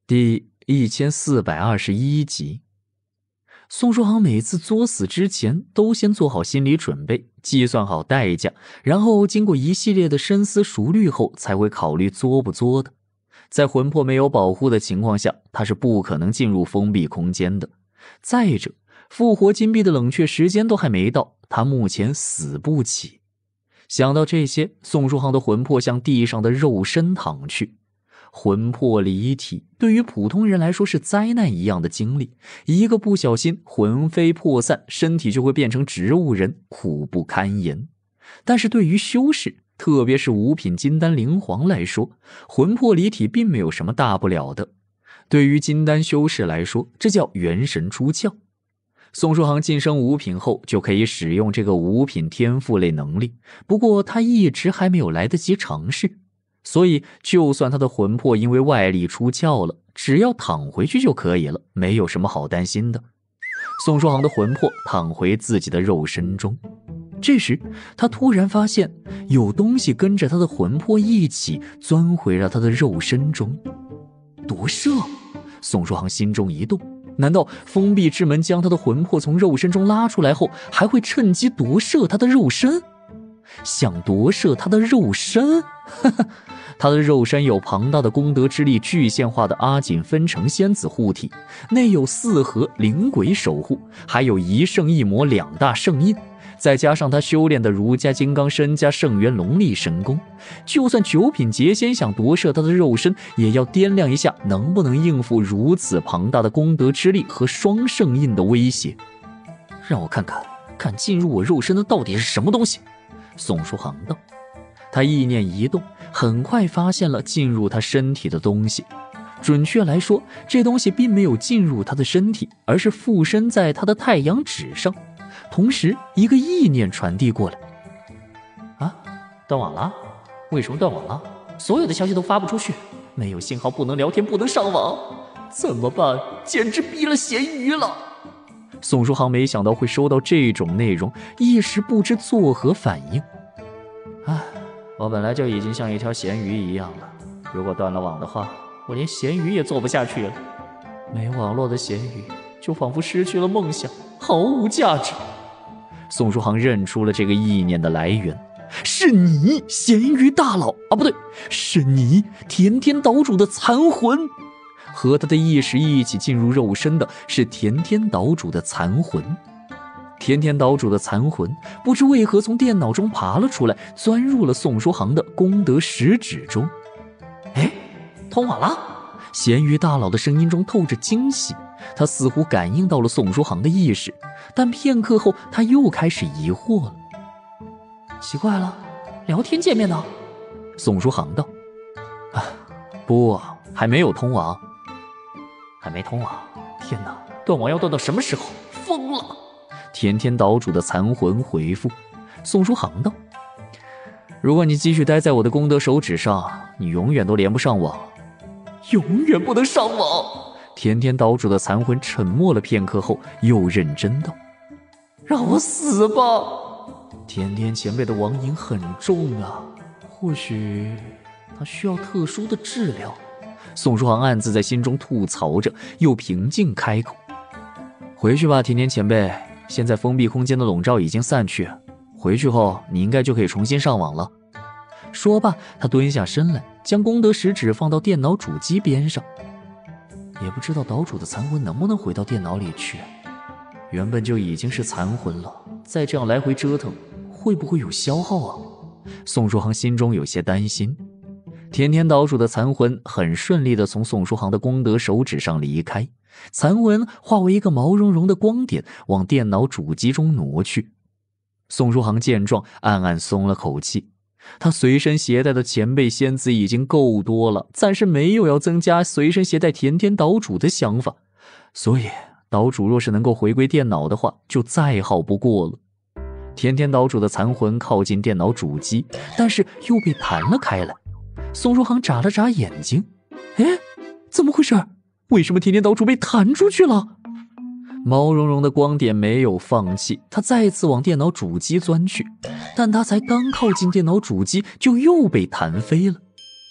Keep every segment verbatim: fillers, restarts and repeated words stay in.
第一千四百二十一集。宋书航每次作死之前都先做好心理准备，计算好代价，然后经过一系列的深思熟虑后才会考虑作不作的。在魂魄没有保护的情况下，他是不可能进入封闭空间的。再者，复活金币的冷却时间都还没到，他目前死不起。想到这些，宋书航的魂魄向地上的肉身躺去。魂魄离体对于普通人来说是灾难一样的经历，一个不小心魂飞魄散，身体就会变成植物人，苦不堪言。但是对于修士，特别是五品金丹灵皇来说，魂魄离体并没有什么大不了的。对于金丹修士来说，这叫元神出窍。宋书航晋升五品后就可以使用这个五品天赋类能力，不过他一直还没有来得及尝试。所以就算他的魂魄因为外力出窍了，只要躺回去就可以了，没有什么好担心的。宋书航的魂魄躺回自己的肉身中，这时他突然发现有东西跟着他的魂魄一起钻回了他的肉身中。夺舍！宋书航心中一动，难道封闭之门将他的魂魄从肉身中拉出来后，还会趁机夺舍他的肉身？想夺舍他的肉身？哈哈，他的肉身有庞大的功德之力具现化的阿锦分成仙子护体，内有四合灵鬼守护，还有一圣一魔两大圣印，再加上他修炼的儒家金刚身加圣元龙力神功，就算九品劫仙想夺舍他的肉身，也要掂量一下能不能应付如此庞大的功德之力和双圣印的威胁。让我看看，看进入我肉身的到底是什么东西。宋书航道。他意念一动，很快发现了进入他身体的东西。准确来说，这东西并没有进入他的身体，而是附身在他的太阳纸上。同时，一个意念传递过来。啊，断网了？为什么断网了？所有的消息都发不出去，没有信号，不能聊天，不能上网，怎么办？简直逼了咸鱼了！宋书航没想到会收到这种内容，一时不知作何反应。唉，我本来就已经像一条咸鱼一样了，如果断了网的话，我连咸鱼也做不下去了。没网络的咸鱼就仿佛失去了梦想，毫无价值。宋书航认出了这个意念的来源，是你，咸鱼大佬啊，不对，是你，甜甜岛主的残魂。和他的意识一起进入肉身的是甜甜岛主的残魂。甜甜岛主的残魂不知为何从电脑中爬了出来，钻入了宋书航的功德石指中。哎，通网了！咸鱼大佬的声音中透着惊喜，他似乎感应到了宋书航的意识，但片刻后他又开始疑惑了。奇怪了，聊天界面呢？宋书航道。啊，不，还没有通网。还没通网？天哪，断网要断到什么时候？疯了！甜甜岛主的残魂回复。宋书航道，如果你继续待在我的功德手指上，你永远都连不上网。永远不能上网！甜甜岛主的残魂沉默了片刻后又认真道，让我死吧！甜甜前辈的网瘾很重啊，或许他需要特殊的治疗。宋书航暗自在心中吐槽着，又平静开口，回去吧，甜甜前辈，现在封闭空间的笼罩已经散去，回去后你应该就可以重新上网了。说罢，他蹲下身来，将功德石指放到电脑主机边上。也不知道岛主的残魂能不能回到电脑里去，原本就已经是残魂了，再这样来回折腾，会不会有消耗啊？宋书航心中有些担心。甜甜岛主的残魂很顺利地从宋书航的功德手指上离开，残魂化为一个毛茸茸的光点往电脑主机中挪去。宋书航见状暗暗松了口气，他随身携带的前辈仙子已经够多了，暂时没有要增加随身携带甜甜岛主的想法，所以岛主若是能够回归电脑的话，就再好不过了。甜甜岛主的残魂靠近电脑主机，但是又被弹了开来。宋书航眨了眨眼睛，哎，怎么回事？为什么甜甜岛主被弹出去了？毛茸茸的光点没有放弃，他再次往电脑主机钻去，但他才刚靠近电脑主机，就又被弹飞了。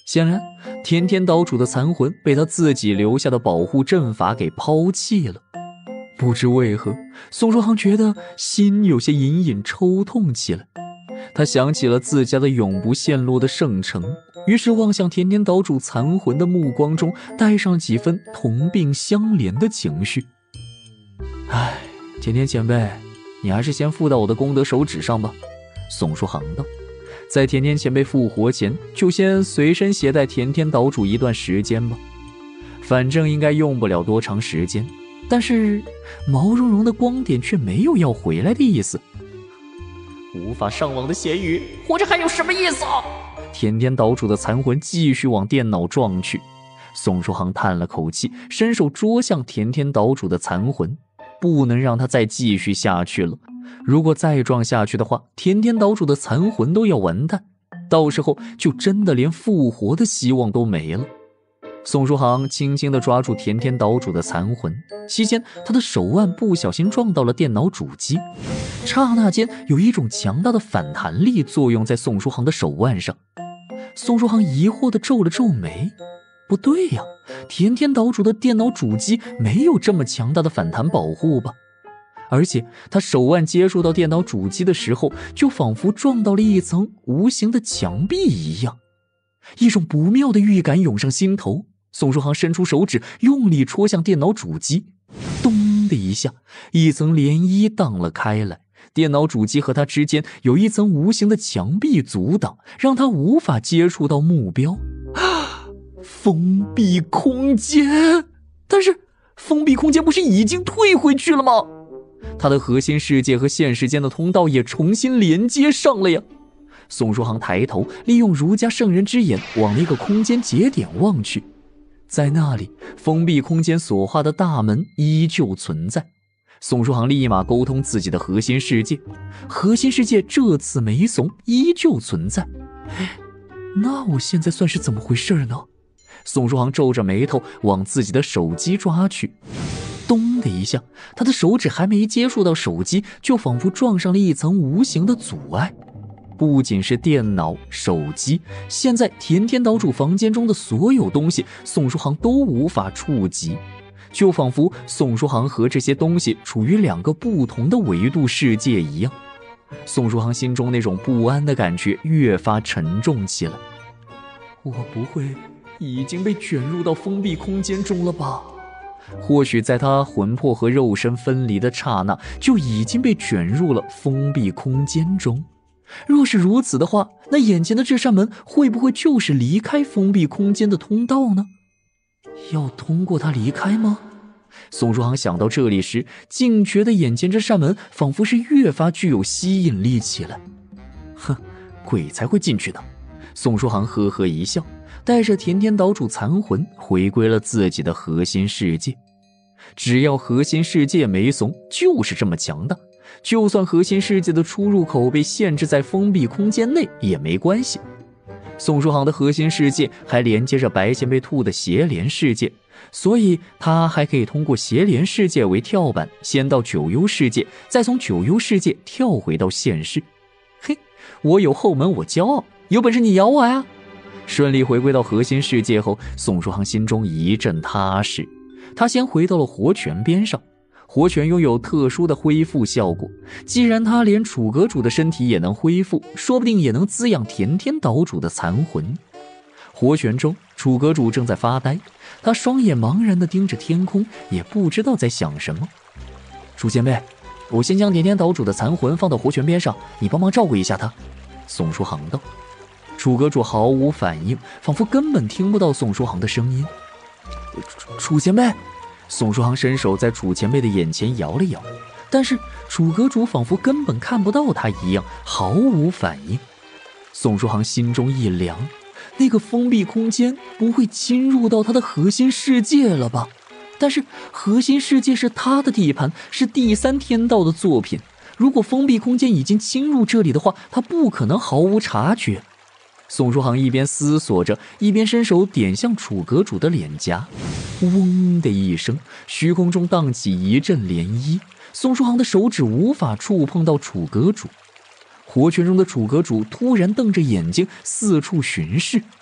显然，甜甜岛主的残魂被他自己留下的保护阵法给抛弃了。不知为何，宋书航觉得心有些隐隐抽痛起来。他想起了自家的永不陷落的圣城，于是望向甜甜岛主残魂的目光中带上几分同病相怜的情绪。唉，甜甜前辈，你还是先附到我的功德手指上吧。宋书航道，在甜甜前辈复活前，就先随身携带甜甜岛主一段时间吧。反正应该用不了多长时间，但是毛茸茸的光点却没有要回来的意思。无法上网的咸鱼，活着还有什么意思啊？甜甜岛主的残魂继续往电脑撞去。宋书航叹了口气，伸手捉向甜甜岛主的残魂，不能让他再继续下去了。如果再撞下去的话，甜甜岛主的残魂都要完蛋，到时候就真的连复活的希望都没了。宋书航轻轻地抓住甜甜岛主的残魂，期间他的手腕不小心撞到了电脑主机，刹那间有一种强大的反弹力作用在宋书航的手腕上。宋书航疑惑地皱了皱眉，不对呀，甜甜岛主的电脑主机没有这么强大的反弹保护吧？而且他手腕接触到电脑主机的时候，就仿佛撞到了一层无形的墙壁一样。一种不妙的预感涌上心头，宋书航伸出手指，用力戳向电脑主机，咚的一下，一层涟漪荡了开来。电脑主机和他之间有一层无形的墙壁阻挡，让他无法接触到目标。封闭空间，但是封闭空间不是已经退回去了吗？他的核心世界和现实间的通道也重新连接上了呀。宋书航抬头，利用儒家圣人之眼往那个空间节点望去，在那里，封闭空间所画的大门依旧存在。宋书航立马沟通自己的核心世界，核心世界这次没怂，依旧存在。那我现在算是怎么回事呢？宋书航皱着眉头往自己的手机抓去，咚的一下，他的手指还没接触到手机，就仿佛撞上了一层无形的阻碍。不仅是电脑、手机，现在甜甜岛主房间中的所有东西，宋书航都无法触及，就仿佛宋书航和这些东西处于两个不同的维度世界一样。宋书航心中那种不安的感觉越发沉重起来。我不会已经被卷入到封闭空间中了吧？或许在他魂魄和肉身分离的刹那，就已经被卷入了封闭空间中。若是如此的话，那眼前的这扇门会不会就是离开封闭空间的通道呢？要通过它离开吗？宋书航想到这里时，竟觉得眼前这扇门仿佛是越发具有吸引力起来。哼，鬼才会进去的。宋书航呵呵一笑，带着甜甜岛主残魂回归了自己的核心世界。只要核心世界没怂，就是这么强大。就算核心世界的出入口被限制在封闭空间内也没关系。宋书航的核心世界还连接着白线被兔的邪莲世界，所以他还可以通过邪莲世界为跳板，先到九幽世界，再从九幽世界跳回到现世。嘿，我有后门我骄傲，有本事你咬我呀！顺利回归到核心世界后，宋书航心中一阵踏实。他先回到了活泉边上，活泉拥有特殊的恢复效果，既然他连楚阁主的身体也能恢复，说不定也能滋养甜甜岛主的残魂。活泉中，楚阁主正在发呆，他双眼茫然地盯着天空，也不知道在想什么。楚前辈，我先将甜甜岛主的残魂放到活泉边上，你帮忙照顾一下他。宋书航道。楚阁主毫无反应，仿佛根本听不到宋书航的声音。楚楚前辈，宋书航伸手在楚前辈的眼前摇了摇，但是楚阁主仿佛根本看不到他一样，毫无反应。宋书航心中一凉，那个封闭空间不会侵入到他的核心世界了吧？但是核心世界是他的地盘，是第三天道的作品，如果封闭空间已经侵入这里的话，他不可能毫无察觉。宋书航一边思索着，一边伸手点向楚阁主的脸颊，嗡的一声，虚空中荡起一阵涟漪，宋书航的手指无法触碰到楚阁主。活泉中的楚阁主突然瞪着眼睛四处巡视，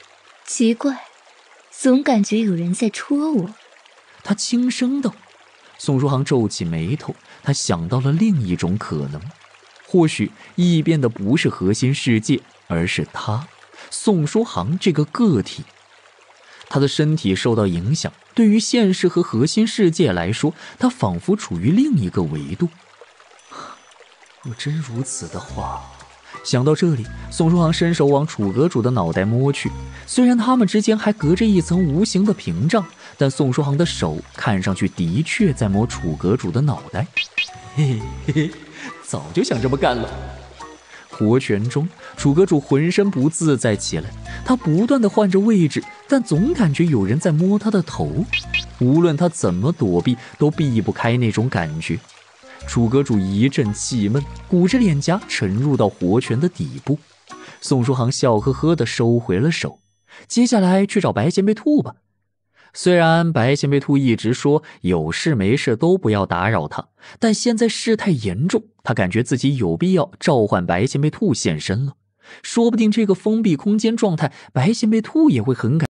奇怪，总感觉有人在戳我。 他轻声道。宋书航皱起眉头，他想到了另一种可能，或许异变的不是核心世界，而是他，宋书航这个个体。他的身体受到影响，对于现实和核心世界来说，他仿佛处于另一个维度。若真如此的话，想到这里，宋书航伸手往楚阁主的脑袋摸去。虽然他们之间还隔着一层无形的屏障，但宋书航的手看上去的确在摸楚阁主的脑袋。嘿嘿嘿，早就想这么干了。活拳中，楚阁主浑身不自在起来，他不断地换着位置，但总感觉有人在摸他的头，无论他怎么躲避，都避不开那种感觉。楚阁主一阵气闷，鼓着脸颊沉入到活拳的底部。宋书航笑呵呵地收回了手，接下来去找白衔背兔吧。虽然白衔背兔一直说有事没事都不要打扰他，但现在事态严重，他感觉自己有必要召唤白衔背兔现身了。说不定这个封闭空间状态，白衔背兔也会很感。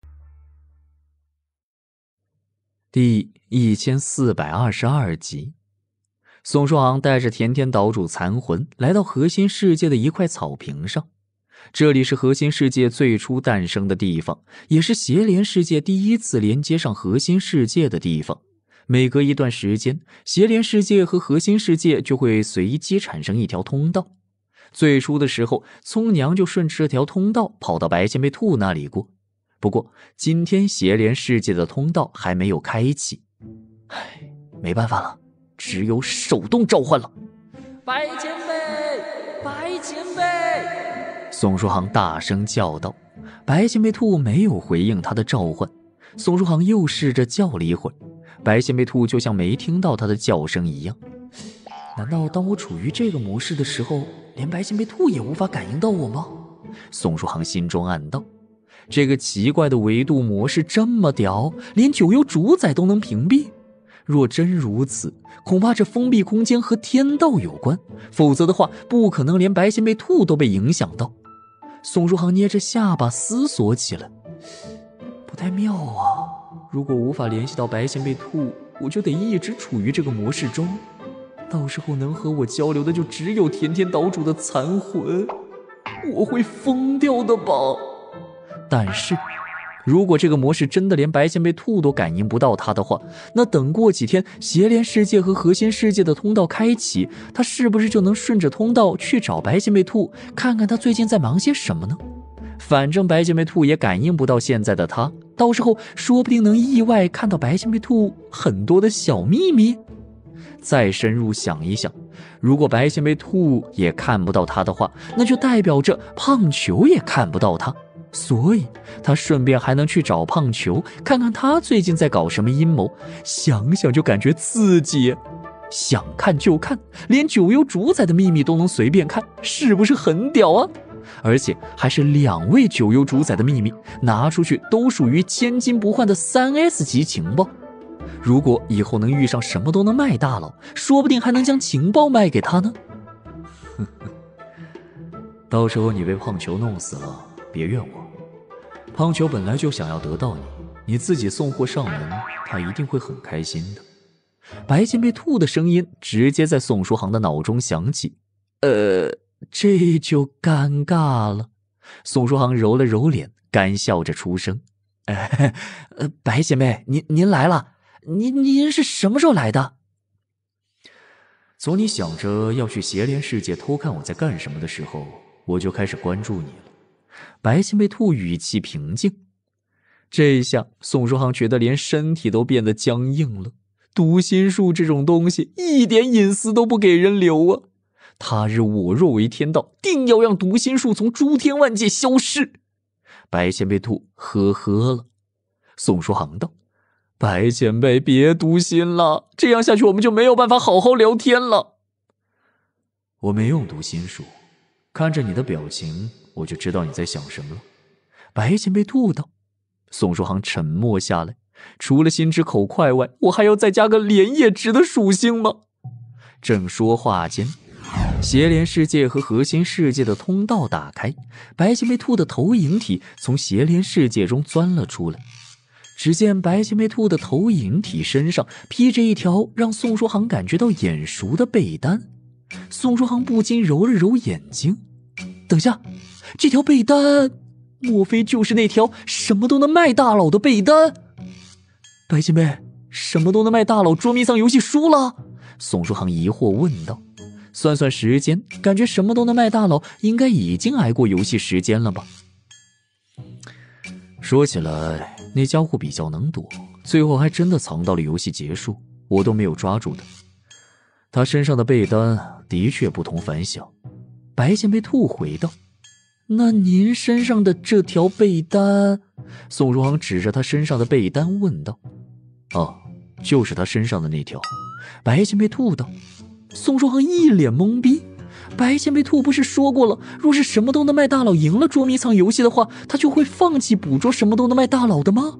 第一千四百二十二集，宋书航带着甜甜岛主残魂来到核心世界的一块草坪上。这里是核心世界最初诞生的地方，也是协联世界第一次连接上核心世界的地方。每隔一段时间，协联世界和核心世界就会随机产生一条通道。最初的时候，葱娘就顺着这条通道跑到白衔背兔那里过。不过今天协联世界的通道还没有开启，唉，没办法了，只有手动召唤了。白前辈，白前辈！宋书航大声叫道。白衔背兔没有回应他的召唤。宋书航又试着叫了一会儿，白衔背兔就像没听到他的叫声一样。难道当我处于这个模式的时候，连白衔背兔也无法感应到我吗？宋书航心中暗道。这个奇怪的维度模式这么屌，连九幽主宰都能屏蔽。若真如此，恐怕这封闭空间和天道有关，否则的话不可能连白衔背兔都被影响到。宋书航捏着下巴思索起来，不太妙啊，如果无法联系到白衔背兔，我就得一直处于这个模式中，到时候能和我交流的就只有甜甜岛主的残魂，我会疯掉的吧。但是如果这个模式真的连白衔背兔都感应不到他的话，那等过几天协联世界和核心世界的通道开启，他是不是就能顺着通道去找白衔背兔，看看他最近在忙些什么呢？反正白衔背兔也感应不到现在的他，到时候说不定能意外看到白衔背兔很多的小秘密。再深入想一想，如果白衔背兔也看不到他的话，那就代表着胖球也看不到他，所以他顺便还能去找胖球，看看他最近在搞什么阴谋。想想就感觉刺激，想看就看，连九幽主宰的秘密都能随便看，是不是很屌啊？而且还是两位九幽主宰的秘密，拿出去都属于千金不换的 三 S 级情报。如果以后能遇上什么都能卖大佬，说不定还能将情报卖给他呢。到时候你被胖球弄死了，别怨我。胖球本来就想要得到你，你自己送货上门，他一定会很开心的。白衔背兔的声音直接在宋书航的脑中响起。呃，这就尴尬了。宋书航揉了揉脸，干笑着出声：呃，白衔背，您您来了。您您是什么时候来的？从你想着要去协联世界偷看我在干什么的时候，我就开始关注你了。白衔背兔语气平静。这下宋书航觉得连身体都变得僵硬了。读心术这种东西一点隐私都不给人留啊！他日我若为天道，定要让读心术从诸天万界消失。白衔背兔呵呵了。宋书航道：白前辈别读心了，这样下去我们就没有办法好好聊天了。我没用读心术，看着你的表情我就知道你在想什么了。白前辈吐道。宋书航沉默下来，除了心直口快外，我还要再加个连夜值的属性吗？正说话间， 邪莲世界和核心世界的通道打开，白仙贝兔的投影体从邪莲世界中钻了出来。只见白仙贝兔的投影体身上披着一条让宋书航感觉到眼熟的被单。宋书航不禁揉了揉眼睛，等下，这条被单莫非就是那条什么都能卖大佬的被单？白仙贝，什么都能卖大佬捉迷藏游戏输了？宋书航疑惑问道。算算时间，感觉什么都能卖大佬应该已经挨过游戏时间了吧。说起来，那家伙比较能躲，最后还真的藏到了游戏结束，我都没有抓住他。他身上的被单的确不同凡响。白仙贝兔回道：那您身上的这条被单？宋书航指着他身上的被单问道。哦，就是他身上的那条。白仙贝兔道。宋书航一脸懵逼，白仙贝兔不是说过了，若是什么都能卖大佬赢了捉迷藏游戏的话，他就会放弃捕捉什么都能卖大佬的吗？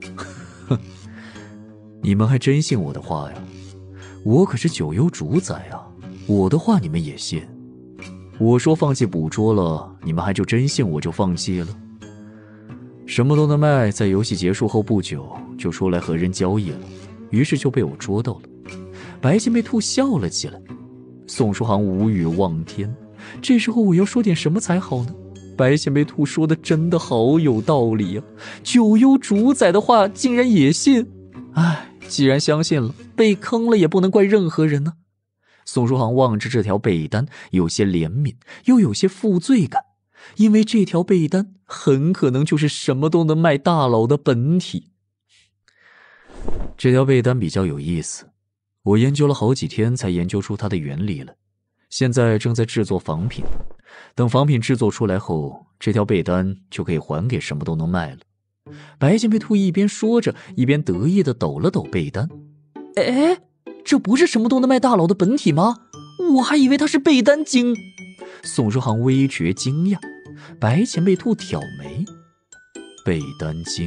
你们还真信我的话呀？我可是九幽主宰啊，我的话你们也信？我说放弃捕捉了，你们还就真信我就放弃了？什么都能卖在游戏结束后不久就出来和人交易了，于是就被我捉到了。白仙贝兔笑了起来。宋书航无语望天，这时候我要说点什么才好呢？白仙贝兔说的真的好有道理啊，九幽主宰的话竟然也信。唉，既然相信了，被坑了也不能怪任何人呢。宋书航望着这条被单，有些怜悯，又有些负罪感，因为这条被单很可能就是什么都能卖大佬的本体。这条被单比较有意思，我研究了好几天才研究出它的原理了，现在正在制作仿品，等仿品制作出来后，这条被单就可以还给什么都能卖了。白仙贝兔一边说着，一边得意地抖了抖被单。哎，这不是什么都能卖大佬的本体吗？我还以为它是被单精。宋书航微觉惊讶。白仙贝兔挑眉，被单精，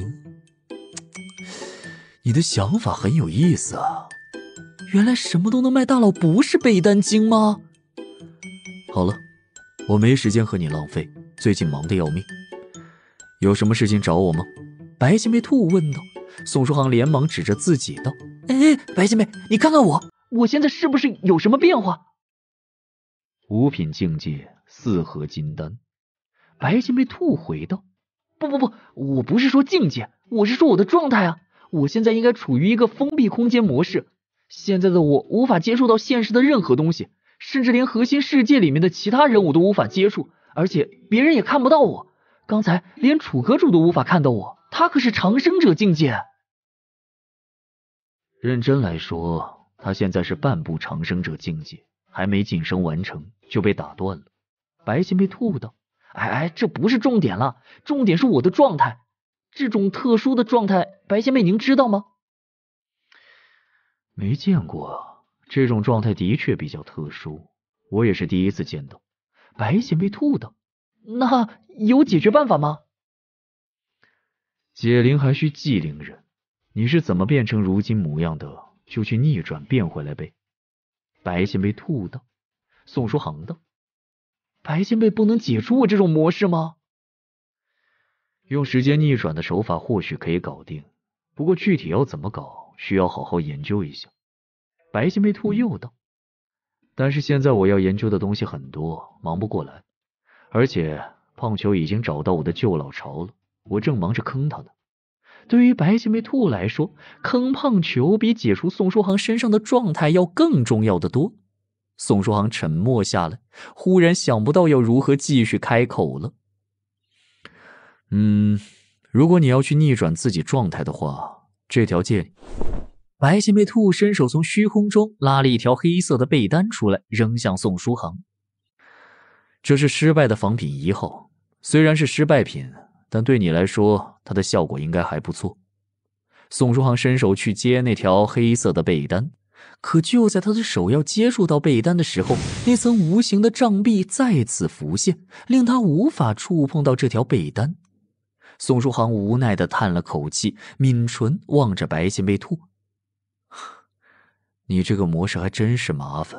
你的想法很有意思啊。原来什么都能卖大佬不是被单精吗？好了，我没时间和你浪费，最近忙得要命。有什么事情找我吗？白仙贝兔问道。宋书航连忙指着自己道：哎，白仙贝，你看看我，我现在是不是有什么变化？五品境界，四合金丹。白仙贝兔回道：不不不，我不是说境界，我是说我的状态啊。我现在应该处于一个封闭空间模式，现在的我无法接触到现实的任何东西，甚至连核心世界里面的其他人我都无法接触，而且别人也看不到我。刚才连楚阁主都无法看到我，他可是长生者境界。认真来说，他现在是半步长生者境界，还没晋升完成就被打断了。白仙贝兔道：哎哎，这不是重点了，重点是我的状态。这种特殊的状态，白仙贝您知道吗？没见过，这种状态的确比较特殊，我也是第一次见到。白仙贝兔道：那有解决办法吗？解铃还需系铃人，你是怎么变成如今模样的，就去逆转变回来呗。白仙贝兔道。宋书航道：白仙贝不能解除我这种模式吗？用时间逆转的手法或许可以搞定，不过具体要怎么搞，需要好好研究一下。白仙贝兔又道：但是现在我要研究的东西很多，忙不过来，而且胖球已经找到我的旧老巢了，我正忙着坑他呢。对于白仙贝兔来说，坑胖球比解除宋书航身上的状态要更重要的多。宋书航沉默下来，忽然想不到要如何继续开口了。嗯，如果你要去逆转自己状态的话，这条借你。白仙贝兔伸手从虚空中拉了一条黑色的被单出来，扔向宋书航。这是失败的仿品一号，虽然是失败品，但对你来说它的效果应该还不错。宋书航伸手去接那条黑色的被单，可就在他的手要接触到被单的时候，那层无形的障壁再次浮现，令他无法触碰到这条被单。宋书航无奈地叹了口气，抿唇望着白仙贝兔。你这个模式还真是麻烦，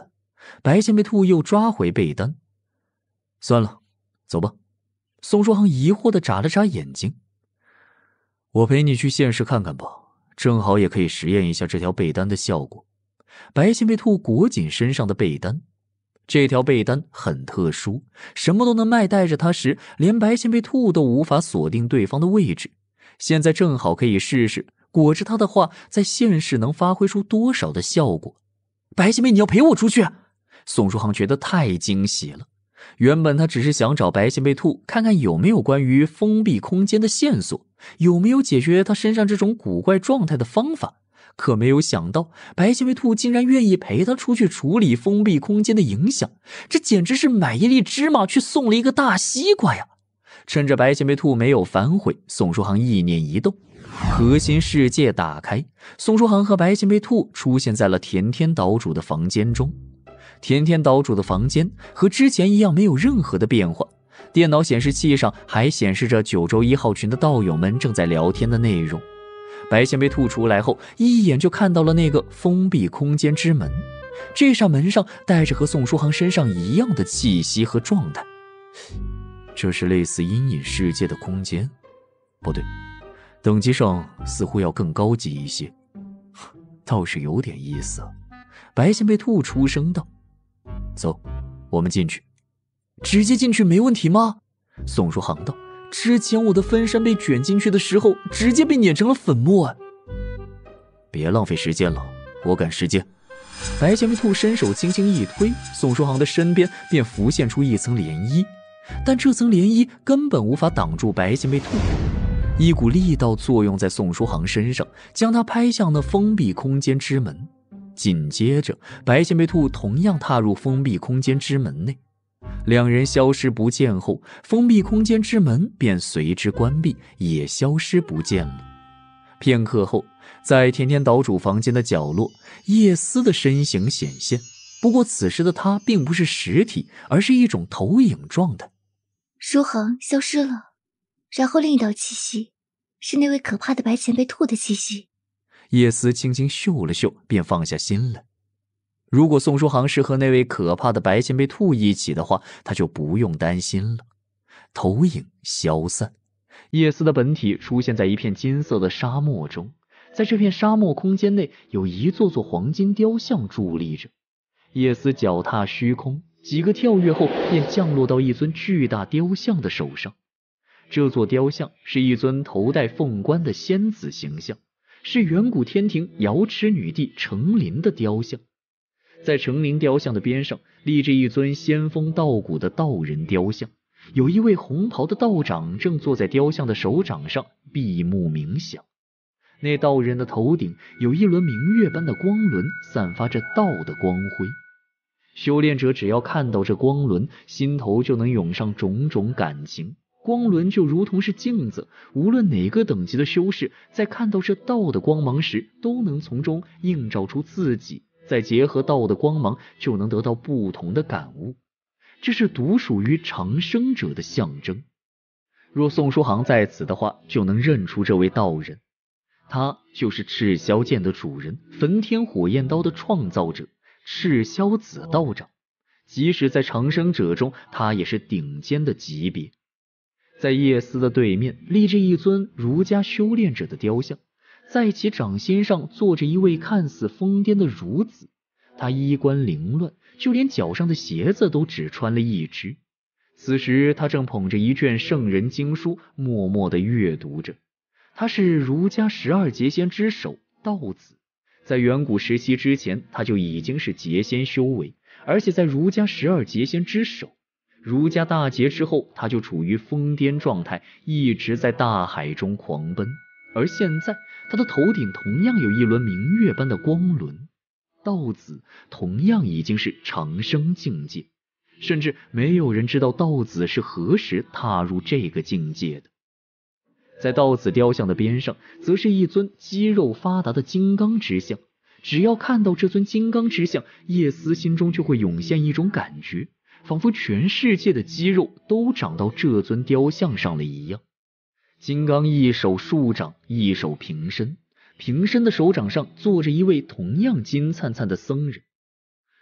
白线被兔又抓回被单。算了，走吧。宋书航疑惑地眨了眨眼睛。我陪你去现实看看吧，正好也可以实验一下这条被单的效果。白线被兔裹紧身上的被单，这条被单很特殊，什么都能卖，带着它时连白线被兔都无法锁定对方的位置。现在正好可以试试裹着它的话在现实能发挥出多少的效果。白线被，你要陪我出去？宋书航觉得太惊喜了。原本他只是想找白线被兔看看有没有关于封闭空间的线索，有没有解决他身上这种古怪状态的方法，可没有想到白线被兔竟然愿意陪他出去处理封闭空间的影响，这简直是买一粒芝麻去送了一个大西瓜呀！趁着白线被兔没有反悔，宋书航意念一动，核心世界打开，宋书航和白线被兔出现在了田天岛主的房间中。田天岛主的房间和之前一样没有任何的变化，电脑显示器上还显示着九州一号群的道友们正在聊天的内容。白线被兔出来后，一眼就看到了那个封闭空间之门，这扇门上带着和宋书航身上一样的气息和状态。这是类似阴影世界的空间？不对，等级上似乎要更高级一些，倒是有点意思啊。白线被兔出声道。走，我们进去。直接进去没问题吗？宋书航道。之前我的分身被卷进去的时候直接被碾成了粉末。别浪费时间了，我赶时间。白线被兔伸手轻轻一推，宋书航的身边便浮现出一层涟漪，但这层涟漪根本无法挡住白线被兔。一股力道作用在宋书航身上，将他拍向那封闭空间之门。紧接着白线被兔同样踏入封闭空间之门内，两人消失不见后，封闭空间之门便随之关闭，也消失不见了。片刻后，在田天岛主房间的角落，叶思的身形显现，不过此时的他并不是实体，而是一种投影状态。 书航消失了，然后另一道气息是那位可怕的白前辈兔的气息。 叶思轻轻嗅了嗅，便放下心来。如果宋书航是和那位可怕的白前辈兔一起的话，他就不用担心了。投影消散，叶思的本体出现在一片金色的沙漠中，在这片沙漠空间内有一座座黄金雕像伫立着。叶思脚踏虚空，几个跳跃后便降落到一尊巨大雕像的手上。这座雕像是一尊头戴凤冠的仙子形象，是远古天庭瑶池女帝成林的雕像。在成林雕像的边上立着一尊仙风道骨的道人雕像，有一位红袍的道长正坐在雕像的手掌上闭目冥想。那道人的头顶有一轮明月般的光轮，散发着道的光辉。修炼者只要看到这光轮，心头就能涌上种种感情。光轮就如同是镜子，无论哪个等级的修士在看到这道的光芒时，都能从中映照出自己，再结合道的光芒，就能得到不同的感悟。这是独属于长生者的象征。若宋书航在此的话，就能认出这位道人，他就是赤霄剑的主人，焚天火焰刀的创造者，赤霄子道长。即使在长生者中，他也是顶尖的级别。在叶思的对面立着一尊儒家修炼者的雕像，在其掌心上坐着一位看似疯癫的孺子，他衣冠凌乱，就连脚上的鞋子都只穿了一只。此时他正捧着一卷圣人经书，默默地阅读着。他是儒家十二劫仙之首道子，在远古时期之前，他就已经是劫仙修为，而且在儒家十二劫仙之首。儒家大劫之后，他就处于疯癫状态，一直在大海中狂奔。而现在他的头顶同样有一轮明月般的光轮。道子同样已经是长生境界，甚至没有人知道道子是何时踏入这个境界的。在道子雕像的边上，则是一尊肌肉发达的金刚之像。只要看到这尊金刚之像，叶思心中就会涌现一种感觉，仿佛全世界的肌肉都长到这尊雕像上了一样。金刚一手竖掌，一手平伸，平伸的手掌上坐着一位同样金灿灿的僧人。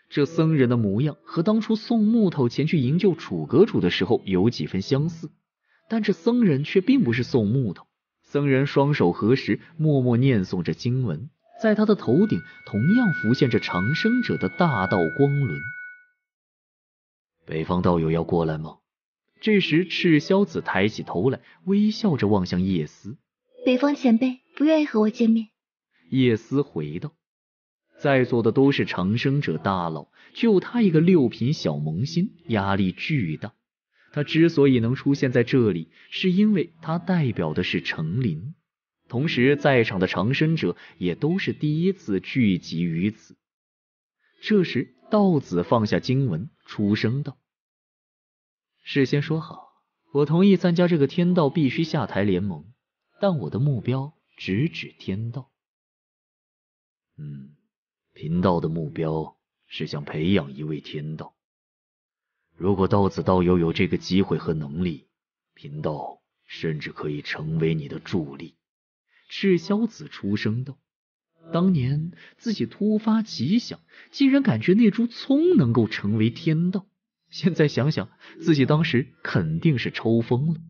这僧人的模样和当初送木头前去营救楚阁主的时候有几分相似，但这僧人却并不是送木头。僧人双手合十，默默念诵着经文，在他的头顶同样浮现着长生者的大道光轮。北方道友要过来吗？这时赤霄子抬起头来，微笑着望向叶思。 北方前辈不愿意和我见面。 叶思回道，在座的都是长生者大佬，就他一个六品小萌新，压力巨大。他之所以能出现在这里，是因为他代表的是成林，同时在场的长生者也都是第一次聚集于此。这时道子放下经文，出声道，事先说好，我同意参加这个天道必须下台联盟，但我的目标直指天道。嗯，贫道的目标是想培养一位天道。如果道子道友有这个机会和能力，贫道甚至可以成为你的助力。赤霄子出声道，当年自己突发奇想，竟然感觉那株葱能够成为天道，现在想想，自己当时肯定是抽风了。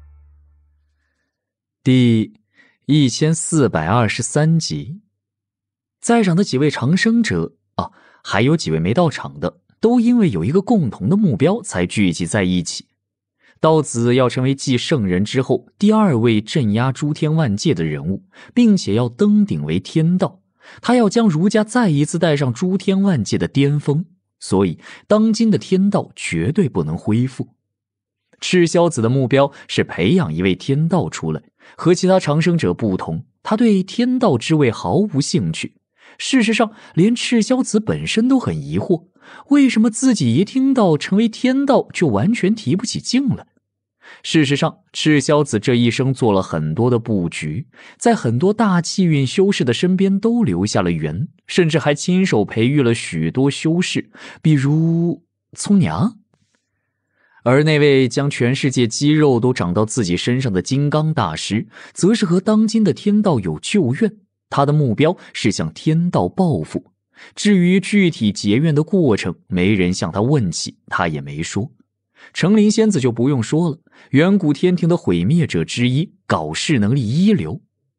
第一千四百二十三集，在场的几位长生者啊，还有几位没到场的，都因为有一个共同的目标才聚集在一起。道子要成为继圣人之后第二位镇压诸天万界的人物，并且要登顶为天道，他要将儒家再一次带上诸天万界的巅峰，所以当今的天道绝对不能恢复。赤霄子的目标是培养一位天道出来，和其他长生者不同，他对天道之位毫无兴趣。事实上，连赤霄子本身都很疑惑，为什么自己一听到成为天道就完全提不起劲了。事实上，赤霄子这一生做了很多的布局，在很多大气运修士的身边都留下了缘，甚至还亲手培育了许多修士，比如葱娘。而那位将全世界肌肉都长到自己身上的金刚大师，则是和当今的天道有旧怨，他的目标是向天道报复。至于具体结怨的过程，没人向他问起，他也没说。成林仙子就不用说了，远古天庭的毁灭者之一，搞事能力一流。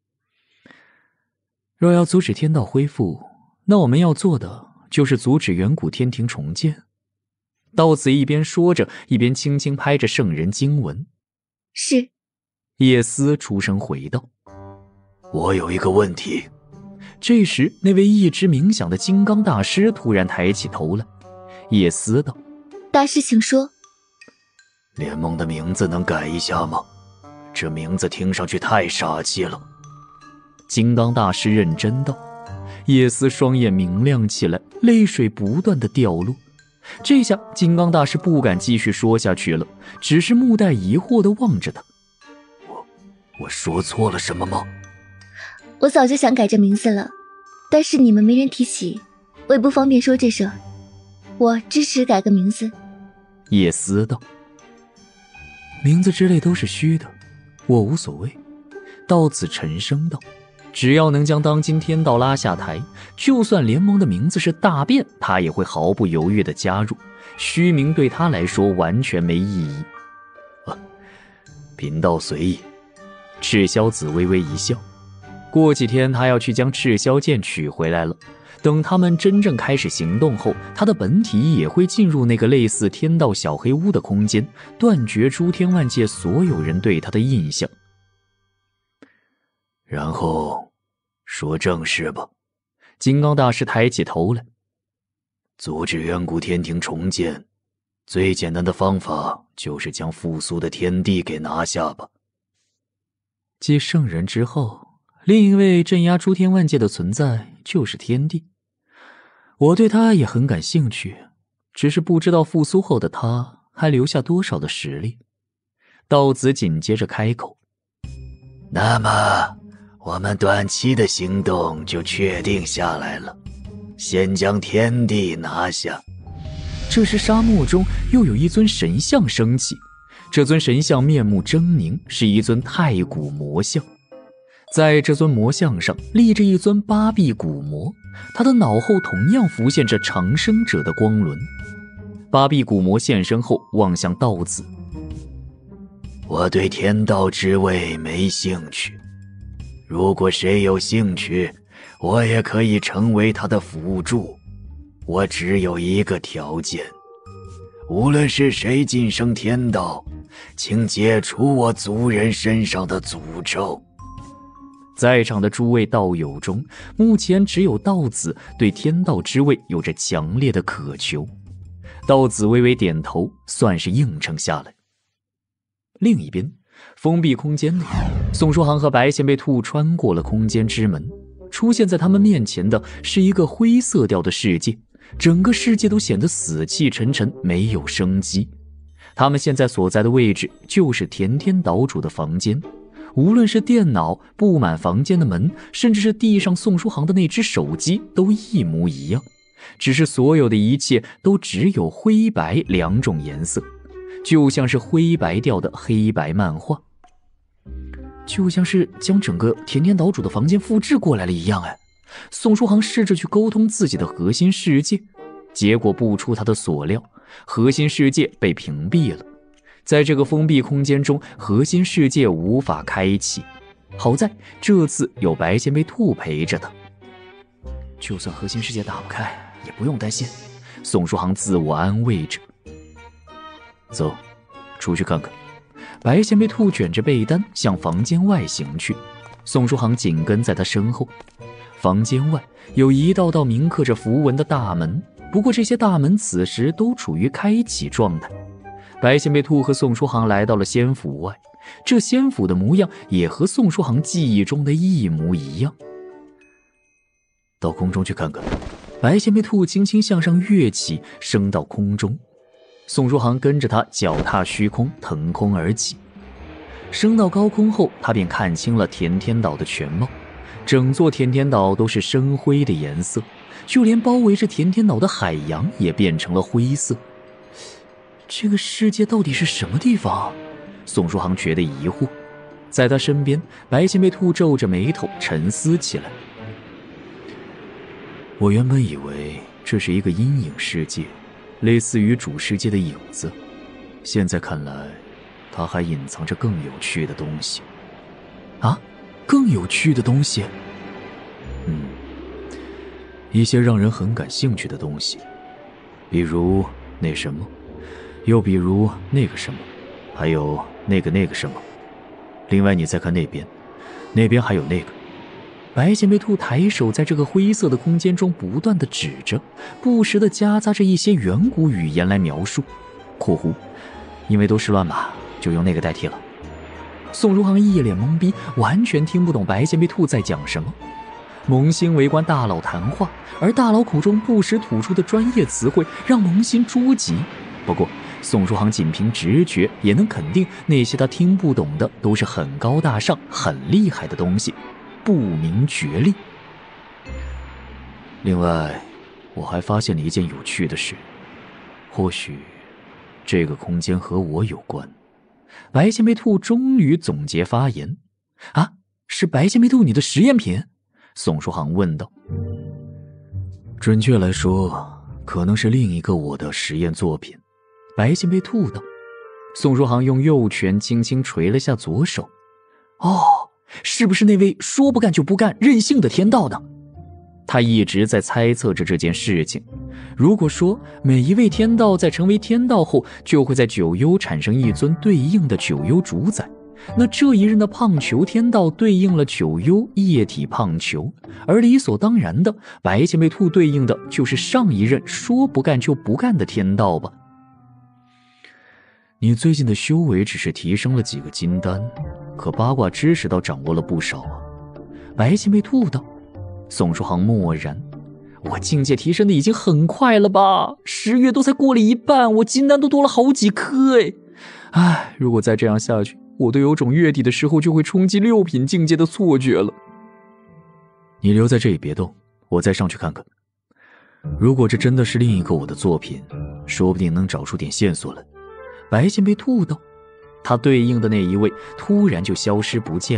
若要阻止天道恢复，那我们要做的就是阻止远古天庭重建。道子一边说着，一边轻轻拍着圣人经文。 是。 叶思出声回道，我有一个问题。这时那位一直冥想的金刚大师突然抬起头来。叶思道， 大师请说。 联盟的名字能改一下吗？这名字听上去太傻气了。金刚大师认真道。叶思双眼明亮起来，泪水不断的掉落。这下金刚大师不敢继续说下去了，只是目带疑惑地望着他。我我说错了什么吗？ 我早就想改这名字了，但是你们没人提起，我也不方便说这事儿。我支持改个名字。 叶思道，名字之类都是虚的，我无所谓。道子沉声道，只要能将当今天道拉下台，就算联盟的名字是大变，他也会毫不犹豫地加入。虚名对他来说完全没意义。啊，贫道随意。赤霄子微微一笑。过几天他要去将赤霄剑取回来了，等他们真正开始行动后，他的本体也会进入那个类似天道小黑屋的空间，断绝诸天万界所有人对他的印象。然后说正事吧。金刚大师抬起头来。阻止远古天庭重建，最简单的方法就是将复苏的天地给拿下吧。继圣人之后，另一位镇压诸天万界的存在就是天地。我对他也很感兴趣，只是不知道复苏后的他还留下多少的实力。道子紧接着开口，那么我们短期的行动就确定下来了，先将天地拿下。这时沙漠中又有一尊神像升起，这尊神像面目狰狞，是一尊太古魔像。 在这尊魔像上立着一尊八臂古魔，他的脑后同样浮现着长生者的光轮。八臂古魔现身后望向道子， 我对天道之位没兴趣，如果谁有兴趣，我也可以成为他的辅助。我只有一个条件，无论是谁晋升天道，请解除我族人身上的诅咒。 在场的诸位道友中，目前只有道子对天道之位有着强烈的渴求。道子微微点头，算是应承下来。另一边，封闭空间内，宋书航和白仙贝兔穿过了空间之门，出现在他们面前的是一个灰色调的世界，整个世界都显得死气沉沉，没有生机。他们现在所在的位置就是田天岛主的房间，无论是电脑布满房间的门，甚至是地上宋书航的那只手机，都一模一样，只是所有的一切都只有灰白两种颜色，就像是灰白调的黑白漫画，就像是将整个田天岛主的房间复制过来了一样。哎，宋书航试着去沟通自己的核心世界，结果不出他的所料，核心世界被屏蔽了。在这个封闭空间中，核心世界无法开启。好在这次有白仙贝兔陪着他，就算核心世界打不开，也不用担心。宋书航自我安慰着。走，出去看看。白仙贝兔卷着被单向房间外行去，宋书航紧跟在他身后。房间外有一道道铭刻着符文的大门，不过这些大门此时都处于开启状态。白仙贝兔和宋书航来到了仙府外，这仙府的模样也和宋书航记忆中的一模一样。到空中去看看。白仙贝兔轻轻向上跃起，升到空中。宋书航跟着他脚踏虚空，腾空而起。升到高空后，他便看清了田天岛的全貌。整座田天岛都是深灰的颜色，就连包围着田天岛的海洋也变成了灰色。这个世界到底是什么地方？宋书航觉得疑惑。在他身边，白仙贝兔皱着眉头沉思起来。我原本以为这是一个阴影世界，类似于主世界的影子，现在看来它还隐藏着更有趣的东西。啊？更有趣的东西？嗯，一些让人很感兴趣的东西，比如那什么，又比如那个什么，还有那个那个什么。另外你再看那边，那边还有那个。白仙贝兔抬手在这个灰色的空间中不断地指着，不时地夹杂着一些远古语言来描述（括弧因为都是乱码，就用那个代替了）。宋书航一脸懵逼，完全听不懂白仙贝兔在讲什么。蒙心围观大佬谈话，而大佬口中不时吐出的专业词汇让蒙心捉急。不过宋书航仅凭直觉也能肯定，那些他听不懂的都是很高大上很厉害的东西，不明觉厉。另外我还发现了一件有趣的事，或许这个空间和我有关。白仙贝兔终于总结发言。啊，是白仙贝兔你的实验品？宋书航问道。准确来说，可能是另一个我的实验作品。白仙贝兔道。宋书航用右拳轻轻捶了下左手。哦，是不是那位说不干就不干任性的天道呢？他一直在猜测着这件事情。如果说每一位天道在成为天道后就会在九幽产生一尊对应的九幽主宰，那这一任的胖球天道对应了九幽液体胖球，而理所当然的白仙贝兔对应的就是上一任说不干就不干的天道吧。你最近的修为只是提升了几个金丹，可八卦知识倒掌握了不少啊。白仙贝兔道。宋书航默然，我境界提升的已经很快了吧？十月都才过了一半，我金丹都多了好几颗哎！唉，如果再这样下去，我都有种月底的时候就会冲击六品境界的错觉了。你留在这里别动，我再上去看看。如果这真的是另一个我的作品，说不定能找出点线索来。白仙贝兔道。他对应的那一位突然就消失不见了，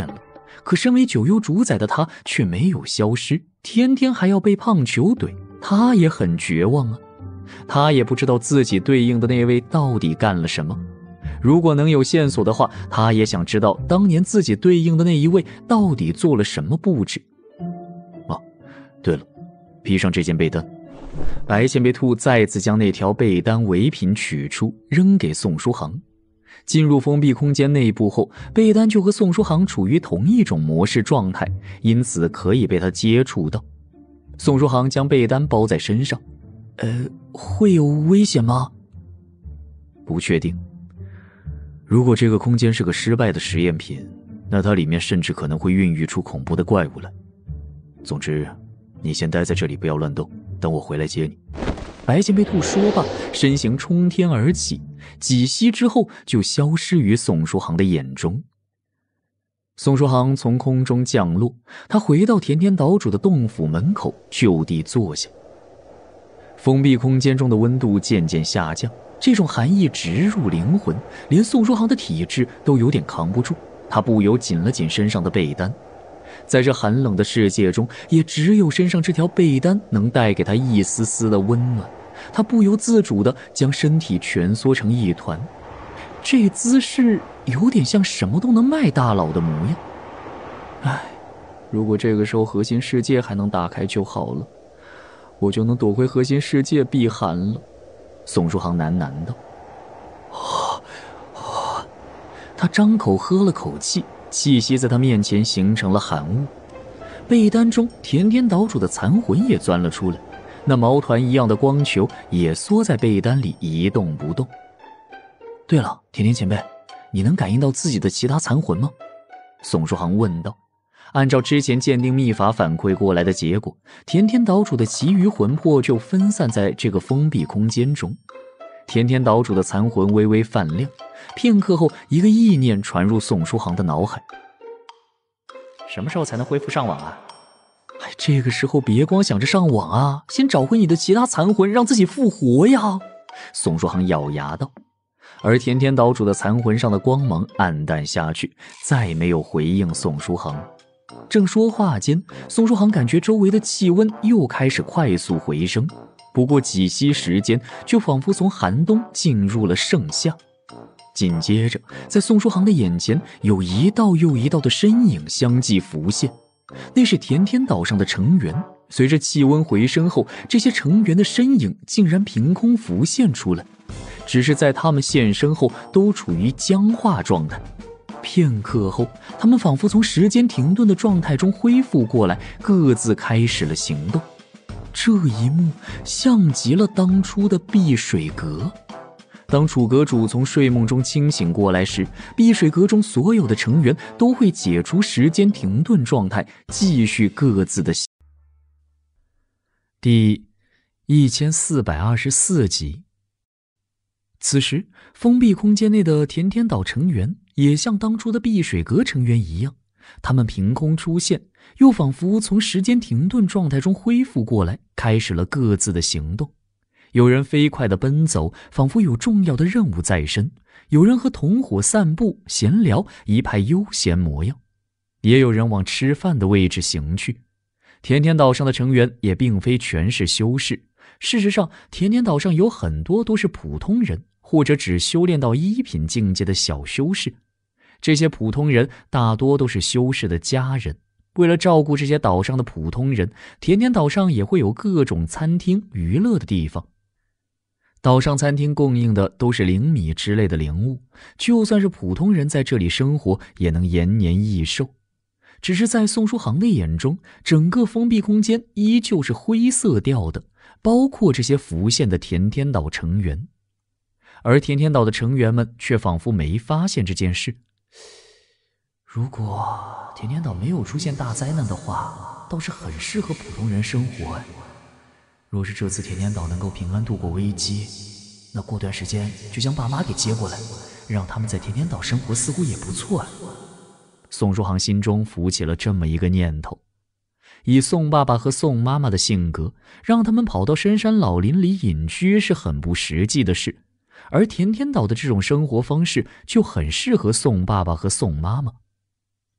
可身为九幽主宰的他却没有消失，天天还要被胖球怼，他也很绝望啊。他也不知道自己对应的那位到底干了什么，如果能有线索的话，他也想知道当年自己对应的那一位到底做了什么布置。哦，对了，披上这件被单。白线被兔再次将那条被单围品取出，扔给宋书航。进入封闭空间内部后，被单就和宋书航处于同一种模式状态，因此可以被他接触到。宋书航将被单包在身上。呃，会有危险吗？不确定。如果这个空间是个失败的实验品，那它里面甚至可能会孕育出恐怖的怪物来。总之，你先待在这里，不要乱动，等我回来接你。白线被兔说罢，身形冲天而起，几息之后就消失于宋书航的眼中。宋书航从空中降落，他回到田天岛主的洞府门口，就地坐下。封闭空间中的温度渐渐下降，这种寒意直入灵魂，连宋书航的体质都有点扛不住。他不由紧了紧身上的被单，在这寒冷的世界中，也只有身上这条被单能带给他一丝丝的温暖。他不由自主地将身体蜷缩成一团，这姿势有点像什么都能卖大佬的模样。唉，如果这个时候核心世界还能打开就好了，我就能躲回核心世界避寒了。宋书航喃喃道。哦哦，他张口喝了口气，气息在他面前形成了寒雾。被单中田天岛主的残魂也钻了出来，那毛团一样的光球也缩在被单里一动不动。对了，田天前辈，你能感应到自己的其他残魂吗？宋书航问道。按照之前鉴定秘法反馈过来的结果，田天岛主的其余魂魄就分散在这个封闭空间中。田天岛主的残魂微微泛亮，片刻后，一个意念传入宋书航的脑海。什么时候才能恢复上网啊？哎，这个时候别光想着上网啊，先找回你的其他残魂，让自己复活呀！宋书航咬牙道。而田天岛主的残魂上的光芒暗淡下去，再没有回应宋书航。正说话间，宋书航感觉周围的气温又开始快速回升，不过几息时间，就仿佛从寒冬进入了盛夏。紧接着，在宋书航的眼前，有一道又一道的身影相继浮现，那是田天岛上的成员。随着气温回升后，这些成员的身影竟然凭空浮现出来，只是在他们现身后，都处于僵化状态。片刻后，他们仿佛从时间停顿的状态中恢复过来，各自开始了行动。这一幕像极了当初的碧水阁。当楚阁主从睡梦中清醒过来时，碧水阁中所有的成员都会解除时间停顿状态，继续各自的行。第一千四百二十四集。此时，封闭空间内的田天岛成员也像当初的碧水阁成员一样，他们凭空出现，又仿佛从时间停顿状态中恢复过来，开始了各自的行动。有人飞快地奔走，仿佛有重要的任务在身；有人和同伙散步闲聊，一派悠闲模样；也有人往吃饭的位置行去。田天岛上的成员也并非全是修士，事实上，田天岛上有很多都是普通人，或者只修炼到一品境界的小修士。这些普通人大多都是修士的家人。为了照顾这些岛上的普通人，田天岛上也会有各种餐厅、娱乐的地方。岛上餐厅供应的都是灵米之类的灵物，就算是普通人在这里生活，也能延年益寿。只是在宋书航的眼中，整个封闭空间依旧是灰色调的，包括这些浮现的田天岛成员。而田天岛的成员们却仿佛没发现这件事。如果田天岛没有出现大灾难的话，倒是很适合普通人生活哎。若是这次田天岛能够平安度过危机，那过段时间就将爸妈给接过来，让他们在田天岛生活似乎也不错啊。宋书航心中浮起了这么一个念头。以宋爸爸和宋妈妈的性格，让他们跑到深山老林里隐居是很不实际的事，而田天岛的这种生活方式就很适合宋爸爸和宋妈妈。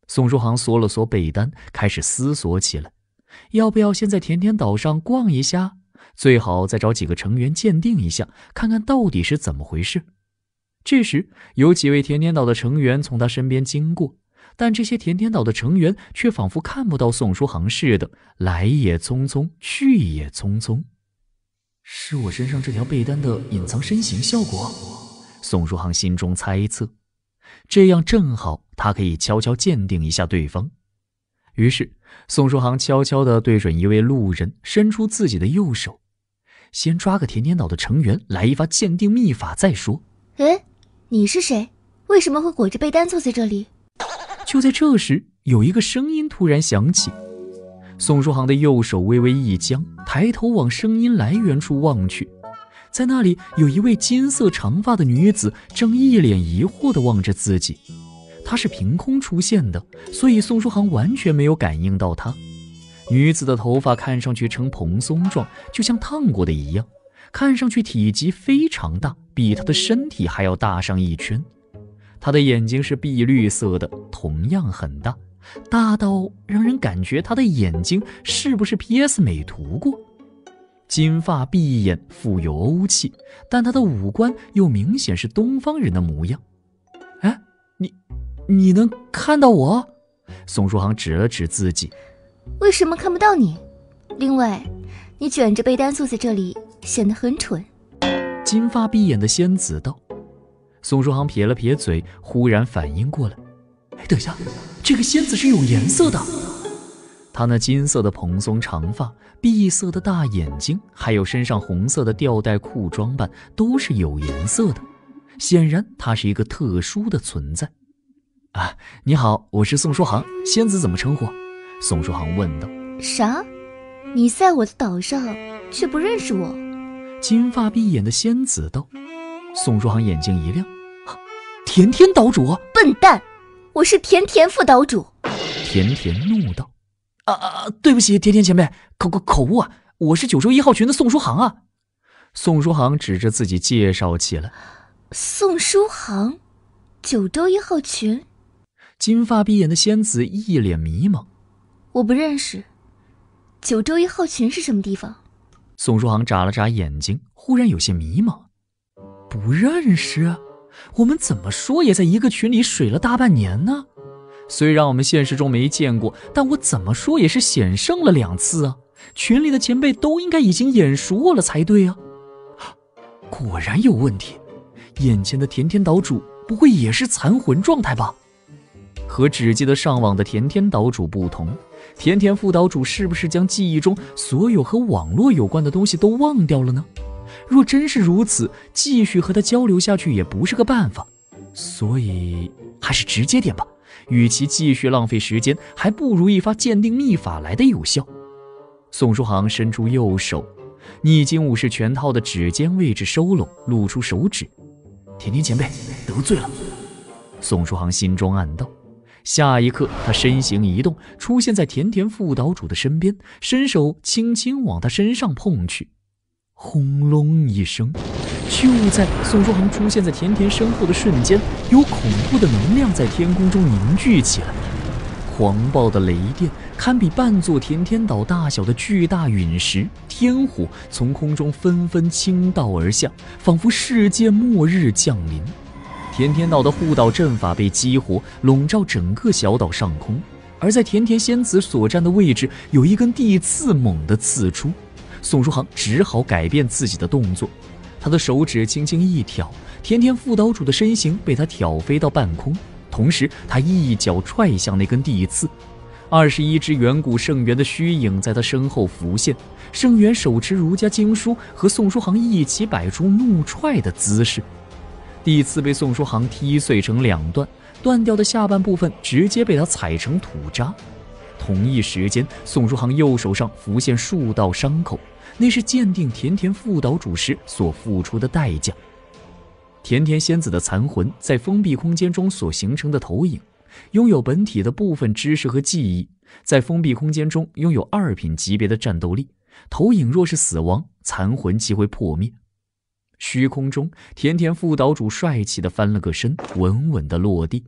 宋书航缩了缩被单，开始思索起来，要不要先在甜甜岛上逛一下，最好再找几个成员鉴定一下，看看到底是怎么回事。这时有几位甜甜岛的成员从他身边经过，但这些甜甜岛的成员却仿佛看不到宋书航似的，来也匆匆，去也匆匆。是我身上这条被单的隐藏身形效果？宋书航心中猜测，这样正好他可以悄悄鉴定一下对方。于是宋书航悄悄地对准一位路人伸出自己的右手，先抓个甜甜岛的成员来一发鉴定秘法再说。 诶，你是谁？为什么会裹着被单坐在这里？ 就在这时，有一个声音突然响起。宋书航的右手微微一僵，抬头往声音来源处望去，在那里有一位金色长发的女子正一脸疑惑地望着自己。她是凭空出现的，所以宋书航完全没有感应到她。女子的头发看上去呈蓬松状，就像烫过的一样，看上去体积非常大，比她的身体还要大上一圈。她的眼睛是碧绿色的，同样很大，大到让人感觉她的眼睛是不是 P S 美图过。金发碧眼，富有欧气，但她的五官又明显是东方人的模样。哎，你你能看到我？宋书航指了指自己。 为什么看不到你？另外，你卷着被单坐在这里，显得很蠢。 金发碧眼的仙子道。宋书航撇了撇嘴，忽然反应过来，哎，等一下，这个仙子是有颜色的。她那金色的蓬松长发，碧色的大眼睛，还有身上红色的吊带裤装扮，都是有颜色的。显然她是一个特殊的存在。啊，你好，我是宋书航，仙子怎么称呼？宋书航问道。 啥？你在我的岛上却不认识我？ 金发碧眼的仙子道。宋书航眼睛一亮，甜甜岛主！ 笨蛋，我是甜甜副岛主。 甜甜怒道。啊啊！对不起，甜甜前辈，口口口误啊！我是九州一号群的宋书航啊！宋书航指着自己介绍起来。 宋书航，九州一号群。 金发碧眼的仙子一脸迷茫。 我不认识。九州一号群是什么地方？ 宋书航眨了眨眼睛，忽然有些迷茫。不认识？我们怎么说也在一个群里水了大半年呢？虽然我们现实中没见过，但我怎么说也是险胜了两次啊！群里的前辈都应该已经眼熟我了才对啊！果然有问题，眼前的甜甜岛主不会也是残魂状态吧？和只记得上网的甜甜岛主不同，甜甜副岛主是不是将记忆中所有和网络有关的东西都忘掉了呢？若真是如此，继续和他交流下去也不是个办法，所以还是直接点吧，与其继续浪费时间，还不如一发鉴定秘法来的有效。宋书航伸出右手，逆境武士拳套的指尖位置收拢，露出手指。甜甜前辈得罪了。宋书航心中暗道。下一刻他身形一动，出现在甜甜副岛主的身边，伸手轻轻往他身上碰去。轰隆一声，就在宋书航出现在甜甜身后的瞬间，有恐怖的能量在天空中凝聚起来。狂暴的雷电，堪比半座甜甜岛大小的巨大陨石，天火从空中纷纷倾倒而下，仿佛世界末日降临。甜甜岛的护岛阵法被激活，笼罩整个小岛上空，而在甜甜仙子所站的位置，有一根地刺猛地刺出。宋书航只好改变自己的动作，他的手指轻轻一挑，甜甜副岛主的身形被他挑飞到半空，同时他一脚踹向那根地刺。二十一只远古圣元的虚影在他身后浮现，圣元手持儒家经书，和宋书航一起摆出怒踹的姿势。地刺被宋书航踢碎成两段，断掉的下半部分直接被他踩成土渣。同一时间，宋书航右手上浮现数道伤口，那是鉴定甜甜副岛主时所付出的代价。甜甜仙子的残魂在封闭空间中所形成的投影，拥有本体的部分知识和记忆，在封闭空间中拥有二品级别的战斗力，投影若是死亡，残魂即会破灭。虚空中，甜甜副岛主帅气地翻了个身，稳稳地落地。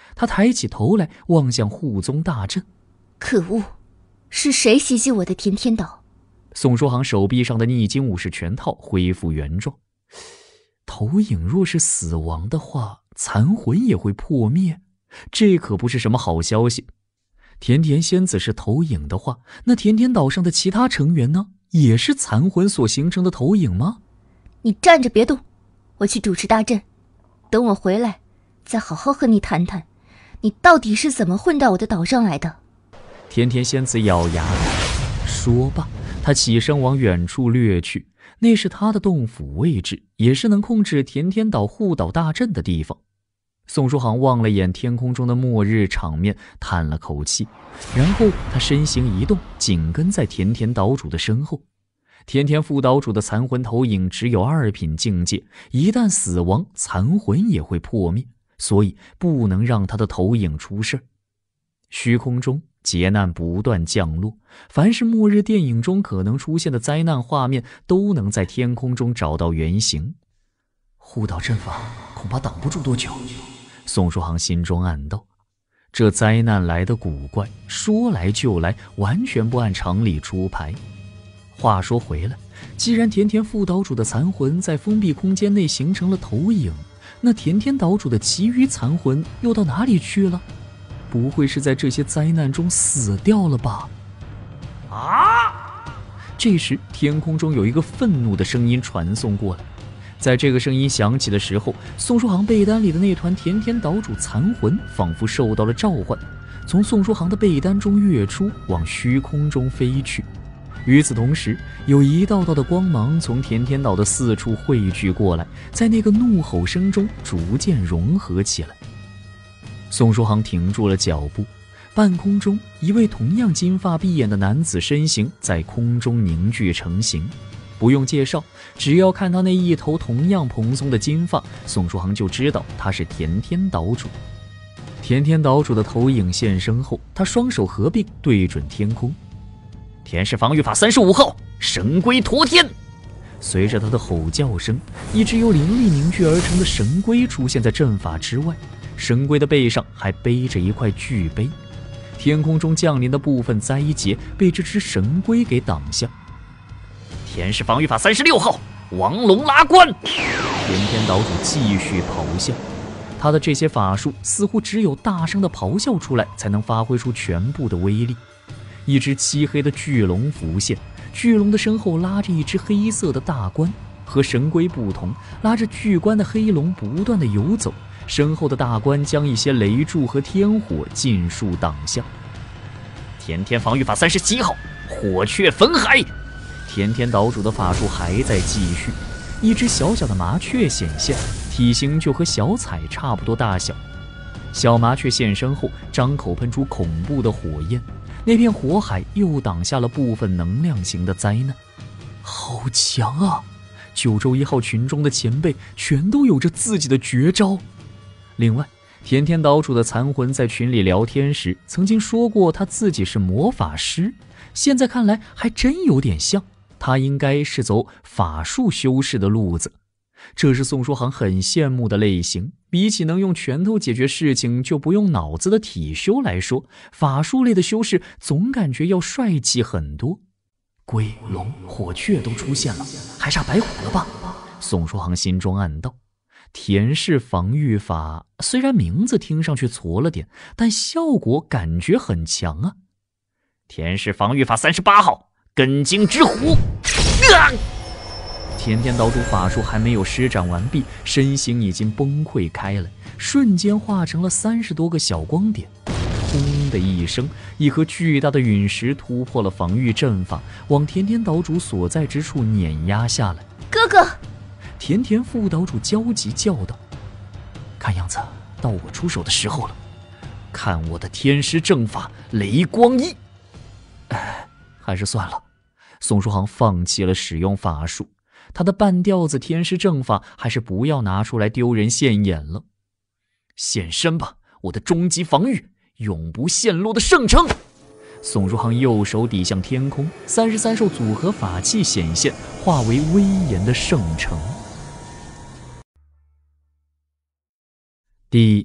他抬起头来望向护宗大阵。 可恶，是谁袭击我的填天岛？ 宋书航手臂上的逆金武士拳套恢复原状。投影若是死亡的话，残魂也会破灭，这可不是什么好消息。甜甜仙子是投影的话，那甜甜岛上的其他成员呢？也是残魂所形成的投影吗？ 你站着别动，我去主持大阵，等我回来再好好和你谈谈，你到底是怎么混到我的岛上来的。 甜甜仙子咬牙说罢，她起身往远处掠去，那是她的洞府位置，也是能控制甜甜岛护岛大阵的地方。宋书航望了眼天空中的末日场面，叹了口气，然后他身形一动，紧跟在甜甜岛主的身后。甜甜副岛主的残魂投影只有二品境界，一旦死亡，残魂也会破灭，所以不能让他的投影出事。虚空中劫难不断降落，凡是末日电影中可能出现的灾难画面，都能在天空中找到原型。护岛阵法恐怕挡不住多久。宋书航心中暗道，这灾难来得古怪，说来就来，完全不按常理出牌。话说回来，既然甜甜副岛主的残魂在封闭空间内形成了投影，那甜甜岛主的其余残魂又到哪里去了？不会是在这些灾难中死掉了吧？啊！这时天空中有一个愤怒的声音传送过来。在这个声音响起的时候，宋书航被单里的那团甜甜岛主残魂仿佛受到了召唤，从宋书航的被单中跃出，往虚空中飞去。与此同时，有一道道的光芒从甜甜岛的四处汇聚过来，在那个怒吼声中逐渐融合起来。宋书航停住了脚步，半空中一位同样金发碧眼的男子身形在空中凝聚成型。不用介绍，只要看他那一头同样蓬松的金发，宋书航就知道他是甜甜岛主。甜甜岛主的投影现身后，他双手合并，对准天空。天使防御法三十五号，神龟驮天。随着他的吼叫声，一只由灵力凝聚而成的神龟出现在阵法之外，神龟的背上还背着一块巨碑。天空中降临的部分灾劫被这只神龟给挡下。天使防御法三十六号，王龙拉关。甜甜岛主继续咆哮，他的这些法术似乎只有大声的咆哮出来，才能发挥出全部的威力。一只漆黑的巨龙浮现，巨龙的身后拉着一只黑色的大关，和神龟不同，拉着巨关的黑龙不断的游走，身后的大关将一些雷柱和天火尽数挡下。甜甜防御法三十七号，火雀焚海。甜甜岛主的法术还在继续，一只小小的麻雀显现，体型就和小彩差不多大小。小麻雀现身后，张口喷出恐怖的火焰，那片火海又挡下了部分能量型的灾难。好强啊！九州一号群中的前辈全都有着自己的绝招。另外，甜甜岛主的残魂在群里聊天时曾经说过他自己是魔法师，现在看来还真有点像，他应该是走法术修士的路子。这是宋书航很羡慕的类型，比起能用拳头解决事情就不用脑子的体修来说，法术类的修士总感觉要帅气很多。龟、龙、火雀都出现了，还差白虎了吧？宋书航心中暗道。田氏防御法虽然名字听上去矬了点，但效果感觉很强啊。田氏防御法三十八号，根茎之虎。啊！甜甜岛主法术还没有施展完毕，身形已经崩溃开来，瞬间化成了三十多个小光点。轰的一声，一颗巨大的陨石突破了防御阵法，往甜甜岛主所在之处碾压下来。 哥哥！ 甜甜副岛主焦急叫道：“看样子到我出手的时候了，看我的天师正法雷光一！”哎，还是算了。宋书航放弃了使用法术，他的半吊子天师正法还是不要拿出来丢人现眼了。现身吧，我的终极防御，永不陷落的圣城！宋书航右手抵向天空，三十三兽组合法器显现，化为威严的圣城。第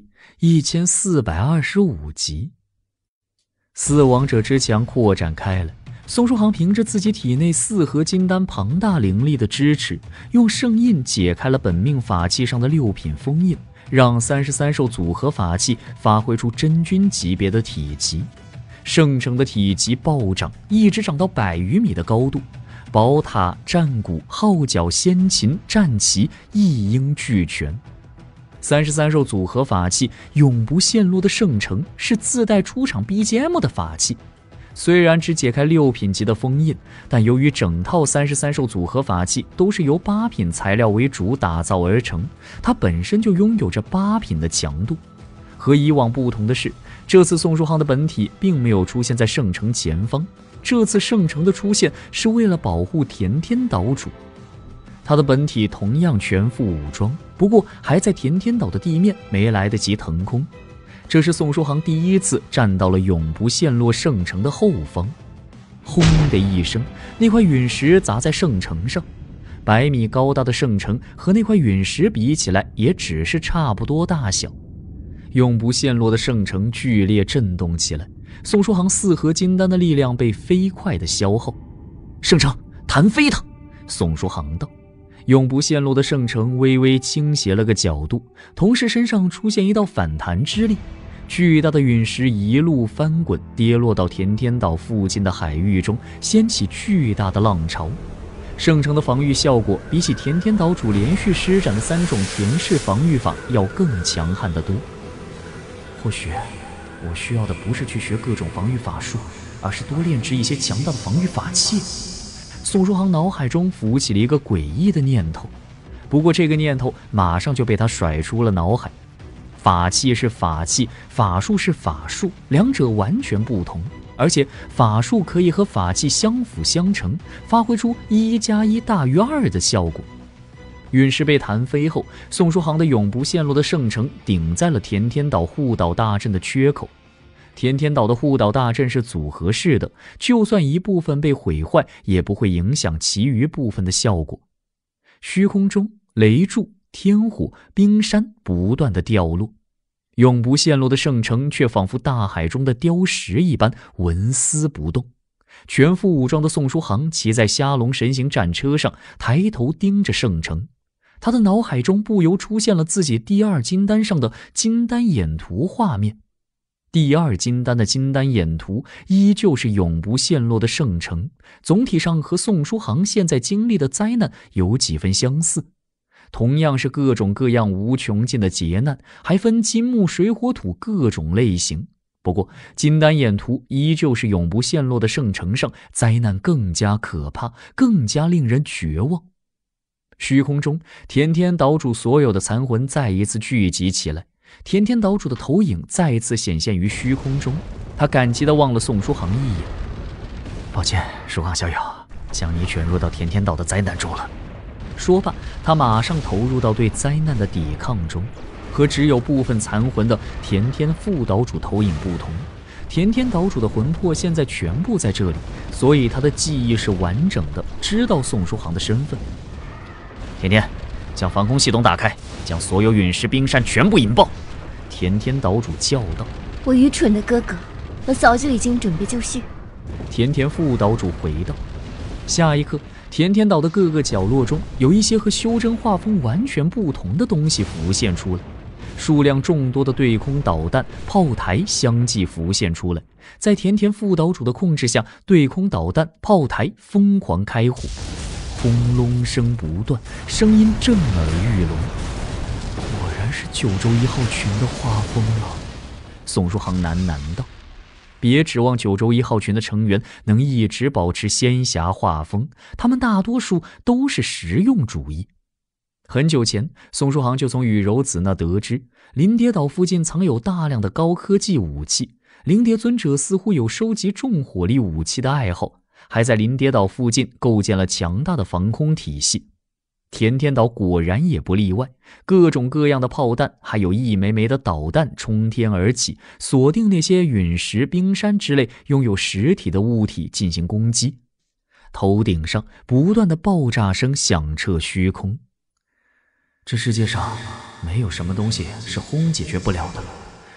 一千四百二十五集。四王者之墙扩展开来，宋书航凭着自己体内四合金丹庞大灵力的支持，用圣印解开了本命法器上的六品封印，让三十三兽组合法器发挥出真君级别的体积。圣城的体积暴涨，一直长到百余米的高度，宝塔、战鼓、号角、先秦、战旗一应俱全。三十三兽组合法器永不陷落的圣城是自带出场 B G M 的法器，虽然只解开六品级的封印，但由于整套三十三兽组合法器都是由八品材料为主打造而成，它本身就拥有着八品的强度。和以往不同的是，这次宋书航的本体并没有出现在圣城前方，这次圣城的出现是为了保护田天岛主。他的本体同样全副武装，不过还在田天岛的地面没来得及腾空。这是宋书航第一次站到了永不陷落圣城的后方。轰的一声，那块陨石砸在圣城上。百米高大的圣城和那块陨石比起来，也只是差不多大小。永不陷落的圣城剧烈震动起来，宋书航四合金丹的力量被飞快的消耗。圣城，弹飞它！宋书航道。永不陷落的圣城微微倾斜了个角度，同时身上出现一道反弹之力，巨大的陨石一路翻滚，跌落到田天岛附近的海域中，掀起巨大的浪潮。圣城的防御效果比起田天岛主连续施展的三种田式防御法要更强悍得多。或许我需要的不是去学各种防御法术，而是多炼制一些强大的防御法器。宋书航脑海中浮起了一个诡异的念头，不过这个念头马上就被他甩出了脑海。法器是法器，法术是法术，两者完全不同，而且法术可以和法器相辅相成，发挥出一加一大于二的效果。陨石被弹飞后，宋书航的永不陷落的圣城顶在了田天岛护岛大阵的缺口。田天岛的护岛大阵是组合式的，就算一部分被毁坏，也不会影响其余部分的效果。虚空中雷柱、天火、冰山不断的掉落，永不陷落的圣城却仿佛大海中的雕石一般纹丝不动。全副武装的宋书航骑在虾龙神行战车上，抬头盯着圣城。他的脑海中不由出现了自己第二金丹上的金丹眼图画面。第二金丹的金丹眼图依旧是永不陷落的圣城，总体上和宋书航现在经历的灾难有几分相似。同样是各种各样无穷尽的劫难，还分金木水火土各种类型。不过金丹眼图依旧是永不陷落的圣城上，灾难更加可怕，更加令人绝望。虚空中，田天岛主所有的残魂再一次聚集起来，田天岛主的头影再一次显现于虚空中，他感激地望了宋书航一眼。抱歉，书航小友，将你卷入到田天岛的灾难中了。说罢，他马上投入到对灾难的抵抗中。和只有部分残魂的田天副岛主头影不同，田天岛主的魂魄现在全部在这里，所以他的记忆是完整的，知道宋书航的身份。田天，将防空系统打开，将所有陨石冰山全部引爆！田天岛主叫道。 我愚蠢的哥哥，我早就已经准备就绪。 田天副岛主回道。下一刻，田天岛的各个角落中有一些和修真画风完全不同的东西浮现出来，数量众多的对空导弹、炮台相继浮现出来。在田田副岛主的控制下，对空导弹、炮台疯狂开火，轰隆声不断，声音震耳欲聋。果然是九州一号群的画风啊！宋书航喃喃道。别指望九州一号群的成员能一直保持仙侠画风，他们大多数都是实用主义。很久前，宋书航就从羽柔子那得知，灵蝶岛附近藏有大量的高科技武器，灵蝶尊者似乎有收集重火力武器的爱好，还在灵蝶岛附近构建了强大的防空体系。田天岛果然也不例外，各种各样的炮弹，还有一枚枚的导弹冲天而起，锁定那些陨石、冰山之类拥有实体的物体进行攻击。头顶上不断的爆炸声响彻虚空。这世界上没有什么东西是轰解决不了的。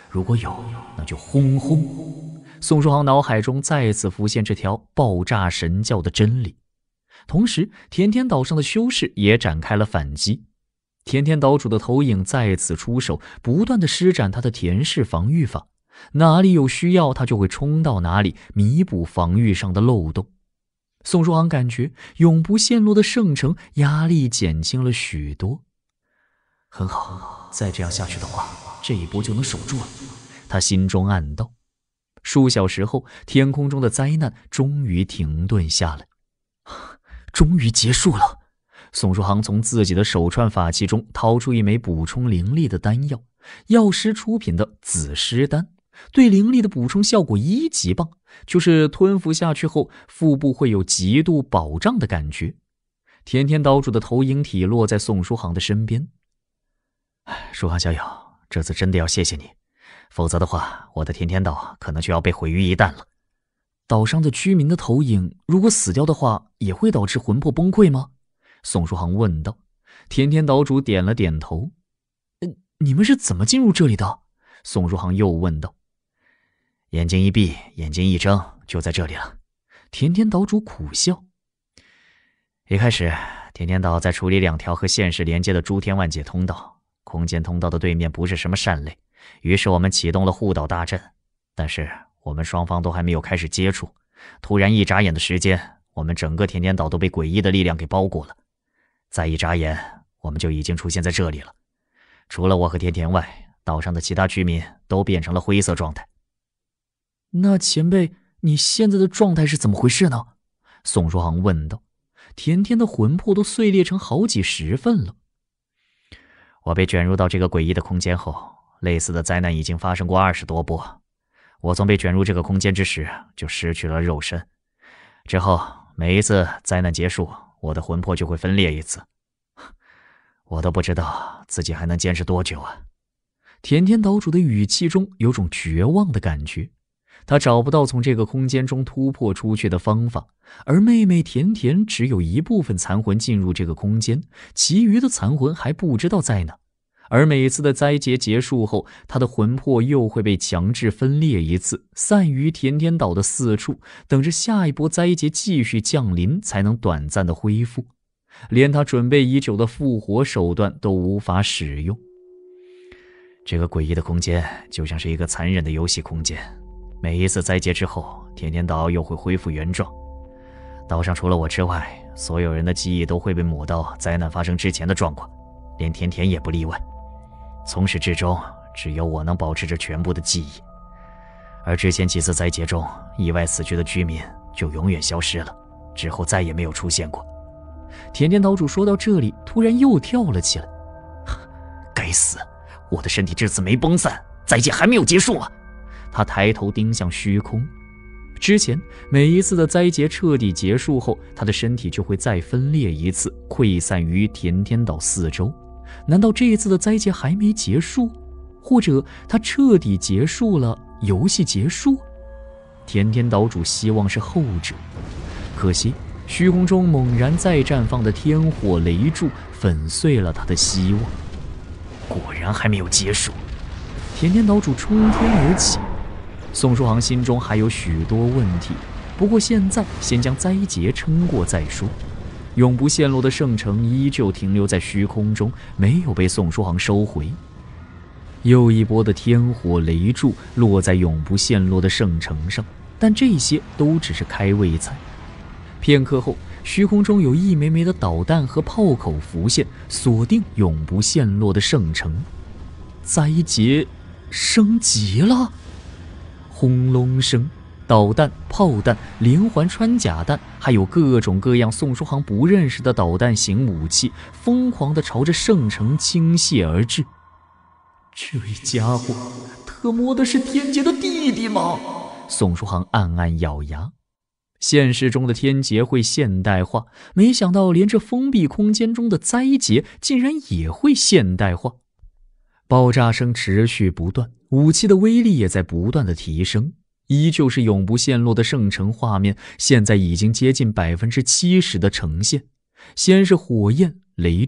如果有，那就轰轰。宋书航脑海中再次浮现这条爆炸神教的真理。同时，甜甜岛上的修士也展开了反击。甜甜岛主的头影再次出手，不断地施展他的甜式防御法，哪里有需要他就会冲到哪里，弥补防御上的漏洞。宋书航感觉永不陷落的圣城压力减轻了许多。很好，再这样下去的话，这一波就能守住了，他心中暗道。数小时后，天空中的灾难终于停顿下来，终于结束了。宋书航从自己的手串法器中掏出一枚补充灵力的丹药，药师出品的紫尸丹，对灵力的补充效果一级棒，就是吞服下去后腹部会有极度饱胀的感觉。甜甜岛主的投影体落在宋书航的身边。书航小友，这次真的要谢谢你，否则的话，我的甜甜岛可能就要被毁于一旦了。岛上的居民的投影如果死掉的话，也会导致魂魄崩溃吗？宋书航问道。甜甜岛主点了点头。呃，你们是怎么进入这里的？宋书航又问道。眼睛一闭，眼睛一睁，就在这里了。甜甜岛主苦笑。一开始，甜甜岛在处理两条和现实连接的诸天万界通道，空间通道的对面不是什么善类，于是我们启动了护岛大阵。但是我们双方都还没有开始接触，突然一眨眼的时间，我们整个甜甜岛都被诡异的力量给包裹了。再一眨眼，我们就已经出现在这里了。除了我和甜甜外，岛上的其他居民都变成了灰色状态。那前辈，你现在的状态是怎么回事呢？宋书航问道。甜甜的魂魄都碎裂成好几十份了。我被卷入到这个诡异的空间后，类似的灾难已经发生过二十多波。我从被卷入这个空间之时就失去了肉身，之后每一次灾难结束，我的魂魄就会分裂一次。我都不知道自己还能坚持多久啊。甜甜岛主的语气中有种绝望的感觉，他找不到从这个空间中突破出去的方法，而妹妹甜甜只有一部分残魂进入这个空间，其余的残魂还不知道在哪。而每次的灾劫结束后，他的魂魄又会被强制分裂一次，散于甜甜岛的四处，等着下一波灾劫继续降临，才能短暂的恢复。连他准备已久的复活手段都无法使用。这个诡异的空间就像是一个残忍的游戏空间，每一次灾劫之后，甜甜岛又会恢复原状。岛上除了我之外，所有人的记忆都会被抹到灾难发生之前的状况，连甜甜也不例外。从始至终，只有我能保持着全部的记忆，而之前几次灾劫中意外死去的居民就永远消失了，之后再也没有出现过。甜甜岛主说到这里，突然又跳了起来。该死，我的身体这次没崩散，灾劫还没有结束啊！他抬头盯向虚空。之前每一次的灾劫彻底结束后，他的身体就会再分裂一次，溃散于甜甜岛四周。难道这一次的灾劫还没结束？或者他彻底结束了，游戏结束？甜甜岛主希望是后者。可惜虚空中猛然再绽放的天火雷柱粉碎了他的希望。果然还没有结束。甜甜岛主冲天而起。宋书航心中还有许多问题，不过现在先将灾劫撑过再说。永不陷落的圣城依旧停留在虚空中，没有被宋书航收回。又一波的天火雷柱落在永不陷落的圣城上，但这些都只是开胃菜。片刻后，虚空中有一枚枚的导弹和炮口浮现，锁定永不陷落的圣城。灾劫升级了！轰隆声，导弹、炮弹、连环穿甲弹，还有各种各样宋书航不认识的导弹型武器，疯狂地朝着圣城倾泻而至。这家伙，特么的是天劫的弟弟吗？宋书航暗暗咬牙。现实中的天劫会现代化，没想到连这封闭空间中的灾劫竟然也会现代化。爆炸声持续不断，武器的威力也在不断的提升。依旧是永不陷落的圣城画面，现在已经接近百分之七十的呈现。先是火焰、雷柱、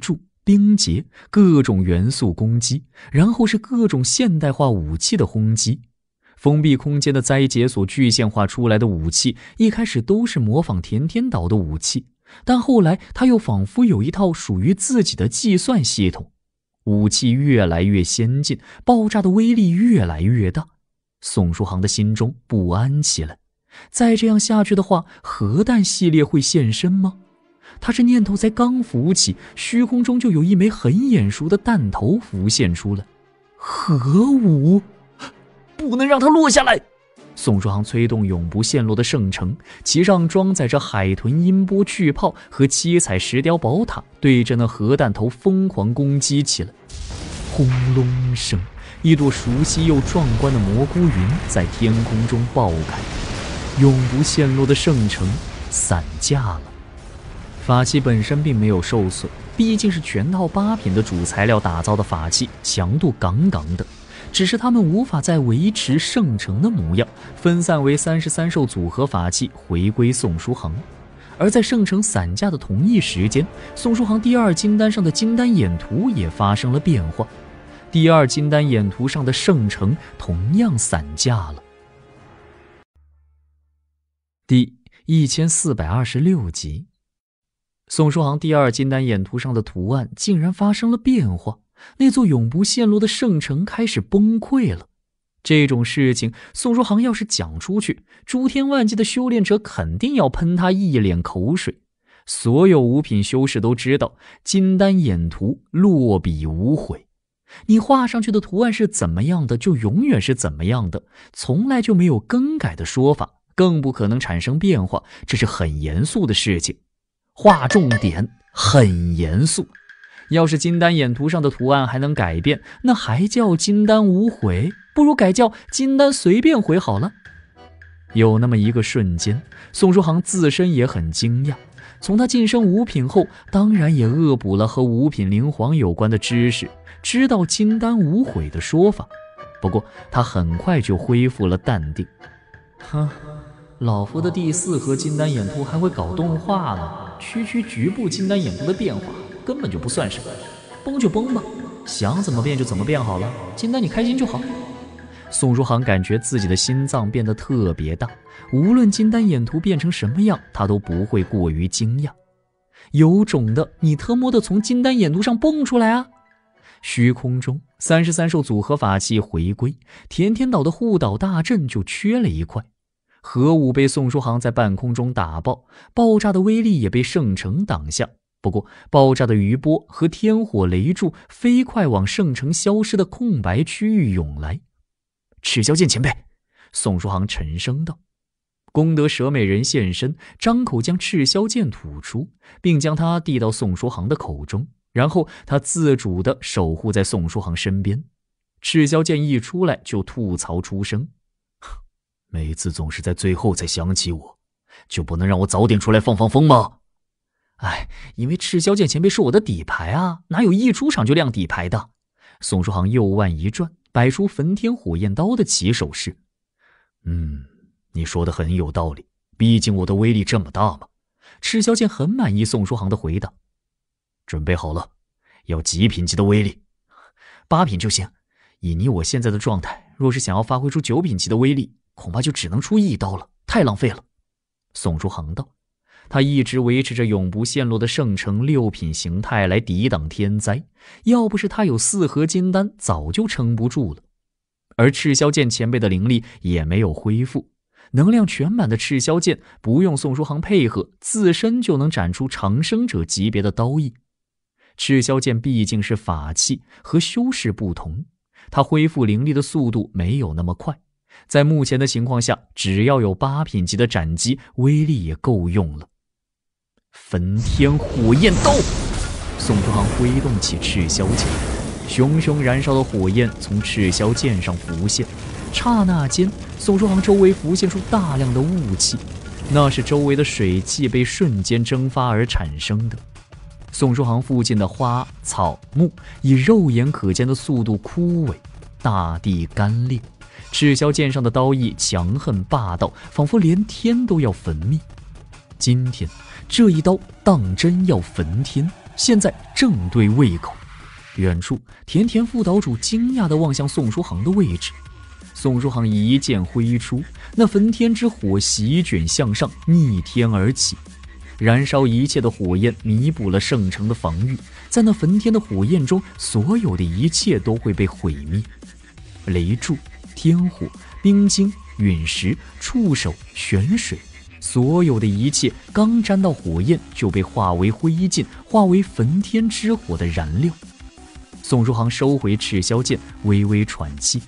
冰结，各种元素攻击，然后是各种现代化武器的轰击。封闭空间的灾解所具现化出来的武器，一开始都是模仿田天岛的武器，但后来他又仿佛有一套属于自己的计算系统，武器越来越先进，爆炸的威力越来越大。宋书航的心中不安起来，再这样下去的话，核弹系列会现身吗？他这念头才刚浮起，虚空中就有一枚很眼熟的弹头浮现出来。核武，不能让它落下来！宋书航催动永不陷落的圣城，其上装载着海豚音波巨炮和七彩石雕宝塔，对着那核弹头疯狂攻击起来。轰隆声，一朵熟悉又壮观的蘑菇云在天空中爆开，永不陷落的圣城散架了。法器本身并没有受损，毕竟是全套八品的主材料打造的法器，强度杠杠的，只是他们无法再维持圣城的模样，分散为三十三兽组合法器回归宋书航。而在圣城散架的同一时间，宋书航第二金丹上的金丹眼图也发生了变化，第二金丹眼图上的圣城同样散架了。第一千四百二十六集，宋书航第二金丹眼图上的图案竟然发生了变化，那座永不陷落的圣城开始崩溃了。这种事情宋书航要是讲出去，诸天万界的修炼者肯定要喷他一脸口水。所有五品修士都知道金丹眼图落笔无悔，你画上去的图案是怎么样的就永远是怎么样的，从来就没有更改的说法，更不可能产生变化，这是很严肃的事情。划重点，很严肃。要是金丹眼图上的图案还能改变，那还叫金丹无悔？不如改叫金丹随便毁好了。有那么一个瞬间，宋书航自身也很惊讶。从他晋升五品后，当然也恶补了和五品灵皇有关的知识，知道金丹无悔的说法。不过他很快就恢复了淡定。哼，老夫的第四盒金丹眼图还会搞动画呢，区区局部金丹眼图的变化根本就不算什么，崩就崩吧，想怎么变就怎么变好了，金丹你开心就好。宋书航感觉自己的心脏变得特别大，无论金丹眼图变成什么样，他都不会过于惊讶。有种的你特么的从金丹眼图上蹦出来啊！虚空中三十三兽组合法器回归，田天岛的护岛大阵就缺了一块。核武被宋书航在半空中打爆，爆炸的威力也被圣城挡下。不过爆炸的余波和天火雷柱飞快往圣城消失的空白区域涌来。赤霄剑前辈，宋书航沉声道。功德蛇美人现身，张口将赤霄剑吐出，并将它递到宋书航的口中，然后他自主地守护在宋书航身边。赤霄剑一出来就吐槽出声，每次总是在最后才想起我，就不能让我早点出来放放风吗？哎，因为赤霄剑前辈是我的底牌啊，哪有一出场就亮底牌的？宋书航右腕一转，摆出焚天火焰刀的起手式。嗯，你说的很有道理，毕竟我的威力这么大嘛。赤霄剑很满意宋书航的回答。准备好了，要几品级的威力？八品就行。以你我现在的状态，若是想要发挥出九品级的威力，恐怕就只能出一刀了，太浪费了。宋书航道。他一直维持着永不陷落的圣城六品形态来抵挡天灾，要不是他有四合金丹，早就撑不住了。而赤霄剑前辈的灵力也没有恢复，能量全满的赤霄剑不用宋书航配合，自身就能斩出长生者级别的刀意。赤霄剑毕竟是法器，和修士不同，它恢复灵力的速度没有那么快，在目前的情况下，只要有八品级的斩击，威力也够用了。焚天火焰刀，宋书航挥动起赤霄剑，熊熊燃烧的火焰从赤霄剑上浮现。刹那间，宋书航周围浮现出大量的雾气，那是周围的水汽被瞬间蒸发而产生的。宋书航附近的花草木以肉眼可见的速度枯萎，大地干裂。赤霄剑上的刀意强横霸道，仿佛连天都要焚灭。今天这一刀当真要焚天， 现在正对胃口。远处，田田副岛主惊讶地望向宋书航的位置。宋书航一剑挥出，那焚天之火席卷向上，逆天而起，燃烧一切的火焰弥补了圣城的防御。在那焚天的火焰中，所有的一切都会被毁灭。雷柱、天火、冰晶、陨石、触手、玄水，所有的一切刚沾到火焰就被化为灰烬，化为焚天之火的燃料。宋书航收回赤霄剑，微微喘气。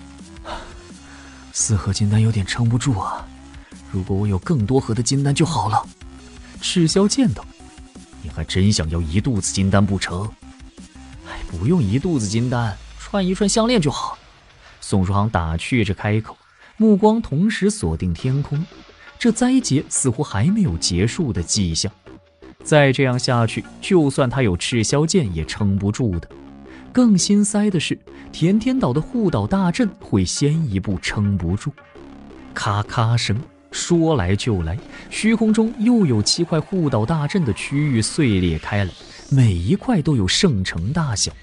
四盒金丹有点撑不住啊，如果我有更多盒的金丹就好了。赤霄剑道：你还真想要一肚子金丹不成？哎，不用一肚子金丹，串一串项链就好。宋书航打趣着开口，目光同时锁定天空。这灾劫似乎还没有结束的迹象，再这样下去，就算他有赤霄剑也撑不住的。更心塞的是，田天岛的护岛大阵会先一步撑不住。咔咔声说来就来，虚空中又有七块护岛大阵的区域碎裂开来，每一块都有圣城大小。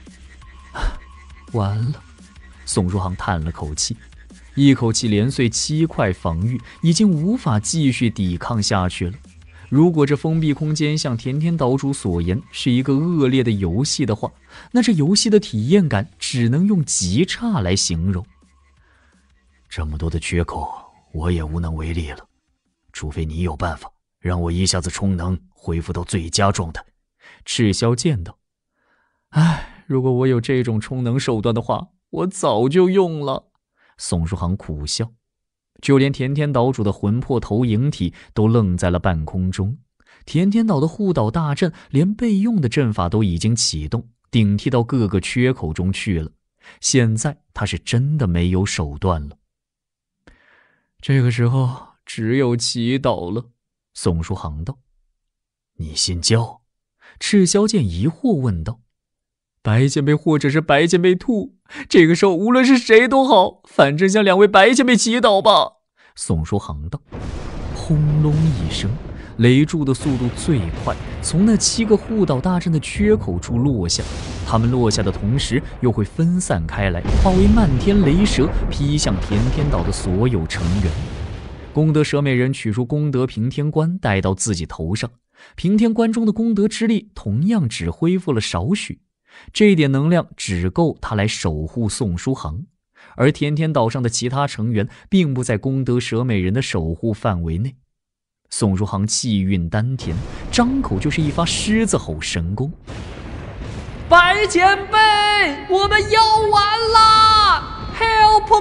完了，宋书航叹了口气，一口气连碎七块防御，已经无法继续抵抗下去了。如果这封闭空间像田天岛主所言是一个恶劣的游戏的话，那这游戏的体验感只能用极差来形容。 这么多的缺口，我也无能为力了，除非你有办法让我一下子充能恢复到最佳状态。 赤霄剑道：唉，如果我有这种充能手段的话，我早就用了。宋书航苦笑，就连田天岛主的魂魄投影体都愣在了半空中。田天岛的护岛大阵连备用的阵法都已经启动，顶替到各个缺口中去了。现在他是真的没有手段了。这个时候只有祈祷了。宋书航道： 你信教？ 赤霄剑疑惑问道。白剑辈或者是白剑辈兔，这个时候无论是谁都好，反正向两位白剑辈祈祷吧。宋书航道。轰隆一声，雷柱的速度最快，从那七个护岛大阵的缺口处落下。他们落下的同时又会分散开来，化为漫天雷蛇，劈向田天岛的所有成员。功德蛇美人取出功德平天冠戴到自己头上，平天冠中的功德之力同样只恢复了少许，这一点能量只够他来守护宋书航。而田天岛上的其他成员并不在功德蛇美人的守护范围内。宋书航气运丹田，张口就是一发狮子吼神功。白前辈，我们要完了 Help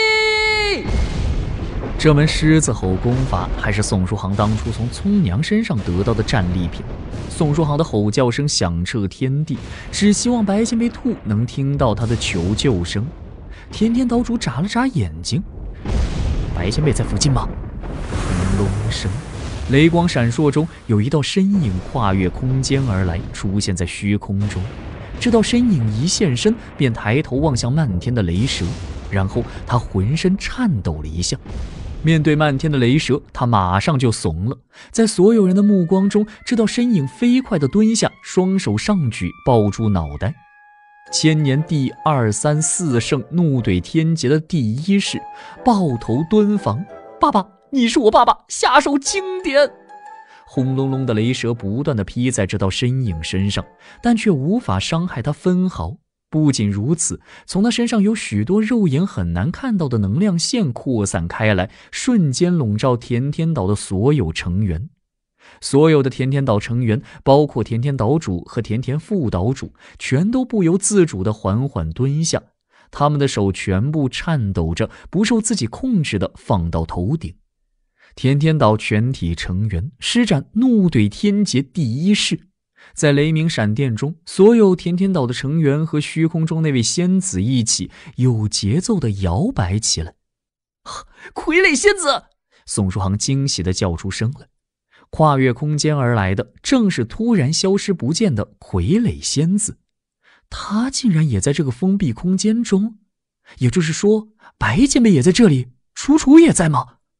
me！ 这门狮子吼功法还是宋书航当初从聪娘身上得到的战利品。宋书航的吼叫声响彻天地，只希望白前辈兔能听到他的求救声。田天岛主眨了眨眼睛，白前辈在附近吗？轰隆声，雷光闪烁中，有一道身影跨越空间而来，出现在虚空中。这道身影一现身，便抬头望向漫天的雷蛇，然后他浑身颤抖了一下。面对漫天的雷蛇，他马上就怂了。在所有人的目光中，这道身影飞快地蹲下，双手上举，抱住脑袋。千年第二三四圣怒怼天劫的第一式，抱头蹲防。爸爸，你是我爸爸，下手轻点。轰隆隆的雷蛇不断地劈在这道身影身上，但却无法伤害他分毫。不仅如此，从他身上有许多肉眼很难看到的能量线扩散开来，瞬间笼罩田天岛的所有成员。所有的田天岛成员，包括田天岛主和田田副岛主，全都不由自主地缓缓蹲下，他们的手全部颤抖着，不受自己控制地放到头顶。田天岛全体成员施展怒怼天劫第一式，在雷鸣闪电中，所有田天岛的成员和虚空中那位仙子一起有节奏地摇摆起来。傀儡仙子！宋书航惊喜地叫出声来。跨越空间而来的正是突然消失不见的傀儡仙子，他竟然也在这个封闭空间中，也就是说白前辈也在这里，楚楚也在吗？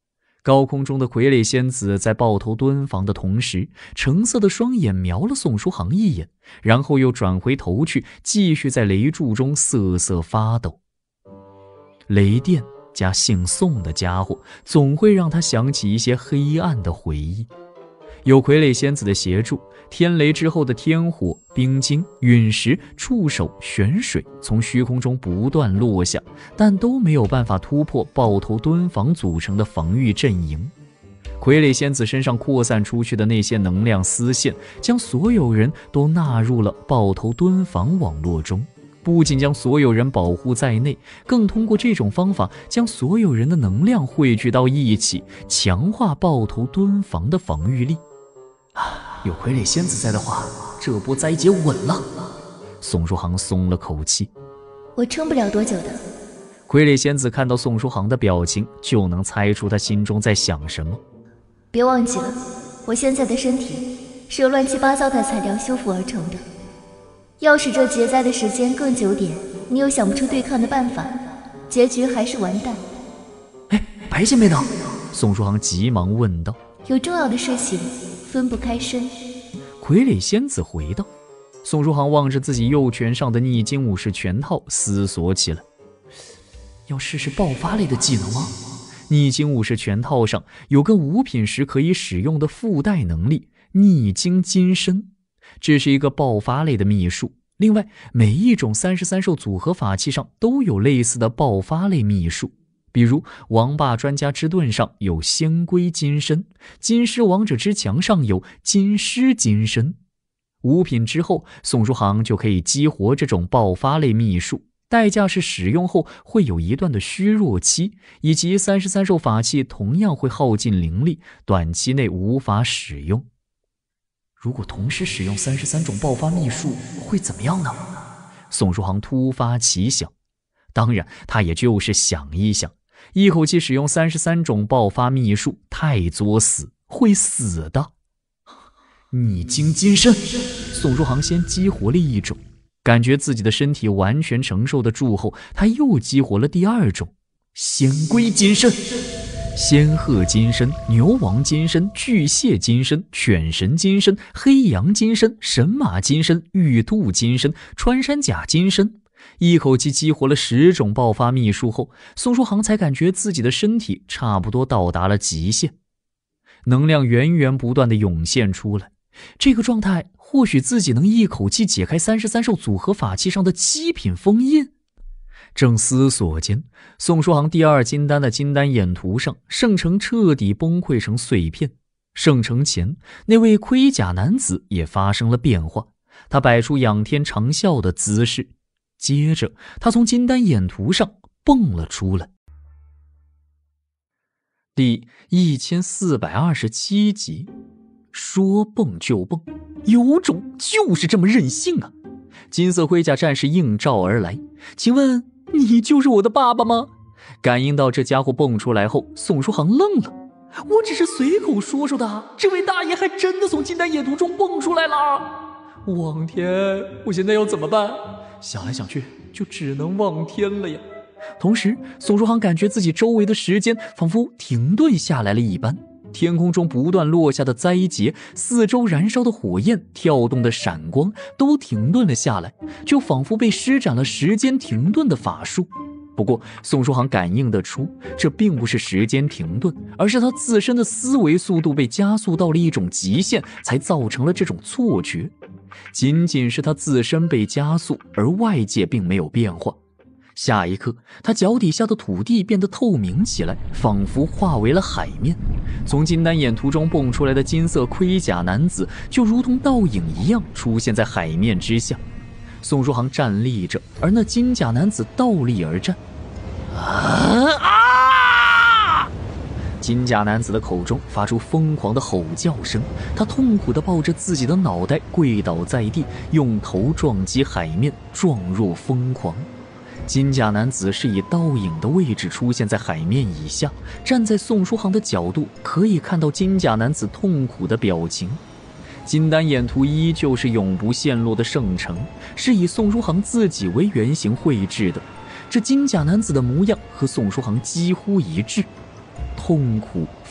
高空中的傀儡仙子在抱头蹲防的同时，橙色的双眼瞄了宋书航一眼，然后又转回头去，继续在雷柱中瑟瑟发抖。雷电加姓宋的家伙，总会让他想起一些黑暗的回忆。有傀儡仙子的协助，天雷之后的天火、冰晶、陨石、触手、玄水从虚空中不断落下，但都没有办法突破抱头蹲防组成的防御阵营。傀儡仙子身上扩散出去的那些能量丝线，将所有人都纳入了抱头蹲防网络中，不仅将所有人保护在内，更通过这种方法将所有人的能量汇聚到一起，强化抱头蹲防的防御力。有傀儡仙子在的话，这波灾劫稳了。宋书航松了口气。 我撑不了多久的。 傀儡仙子看到宋书航的表情，就能猜出他心中在想什么。 别忘记了，我现在的身体是由乱七八糟的材料修复而成的。要是这劫灾的时间更久点，你又想不出对抗的办法，结局还是完蛋。 哎，白仙妹呢？宋书航急忙问道。 有重要的事情分不开身。 傀儡仙子回道。宋书航望着自己右拳上的逆境武士拳套，思索起来。要试试爆发类的技能吗？逆境武士拳套上有个五品时可以使用的附带能力逆境金身，这是一个爆发类的秘术。另外，每一种三十三兽组合法器上都有类似的爆发类秘术，比如王霸专家之盾上有仙龟金身，金狮王者之墙上有金狮金身。五品之后，宋书航就可以激活这种爆发类秘术，代价是使用后会有一段的虚弱期，以及三十三兽法器同样会耗尽灵力，短期内无法使用。如果同时使用三十三种爆发秘术会怎么样呢？宋书航突发奇想。当然他也就是想一想，一口气使用三十三种爆发秘术太作死，会死的。逆境金身，宋书航先激活了一种，感觉自己的身体完全承受得住后，他又激活了第二种仙龟金身。仙鹤金身、牛王金身、巨蟹金身、犬神金身、黑羊金身、神马金身、玉兔金身、穿山甲金身，一口气激活了十种爆发秘术后，宋书航才感觉自己的身体差不多到达了极限，能量源源不断地涌现出来。这个状态或许自己能一口气解开三十三兽组合法器上的七品封印。正思索间，宋书航第二金丹的金丹眼图上，圣城彻底崩溃成碎片。圣城前，那位盔甲男子也发生了变化，他摆出仰天长啸的姿势，接着他从金丹眼图上蹦了出来。第一千四百二十七集，说蹦就蹦，有种就是这么任性啊！金色盔甲战士应召而来，请问你就是我的爸爸吗？感应到这家伙蹦出来后，宋书航愣了。我只是随口说说的，这位大爷还真的从金丹野图中蹦出来了。望天，我现在要怎么办？想来想去，就只能望天了呀。同时，宋书航感觉自己周围的时间仿佛停顿下来了一般，天空中不断落下的灾劫，四周燃烧的火焰，跳动的闪光都停顿了下来，就仿佛被施展了时间停顿的法术。不过宋书航感应得出，这并不是时间停顿，而是他自身的思维速度被加速到了一种极限，才造成了这种错觉。仅仅是他自身被加速，而外界并没有变化。下一刻，他脚底下的土地变得透明起来，仿佛化为了海面。从金丹眼图中蹦出来的金色盔甲男子，就如同倒影一样出现在海面之下。宋书航站立着，而那金甲男子倒立而站。啊啊！金甲男子的口中发出疯狂的吼叫声，他痛苦地抱着自己的脑袋跪倒在地，用头撞击海面，状若疯狂。金甲男子是以倒影的位置出现在海面以下，站在宋书航的角度，可以看到金甲男子痛苦的表情。金丹眼图依旧是永不陷落的圣城，是以宋书航自己为原型绘制的。这金甲男子的模样和宋书航几乎一致，痛苦、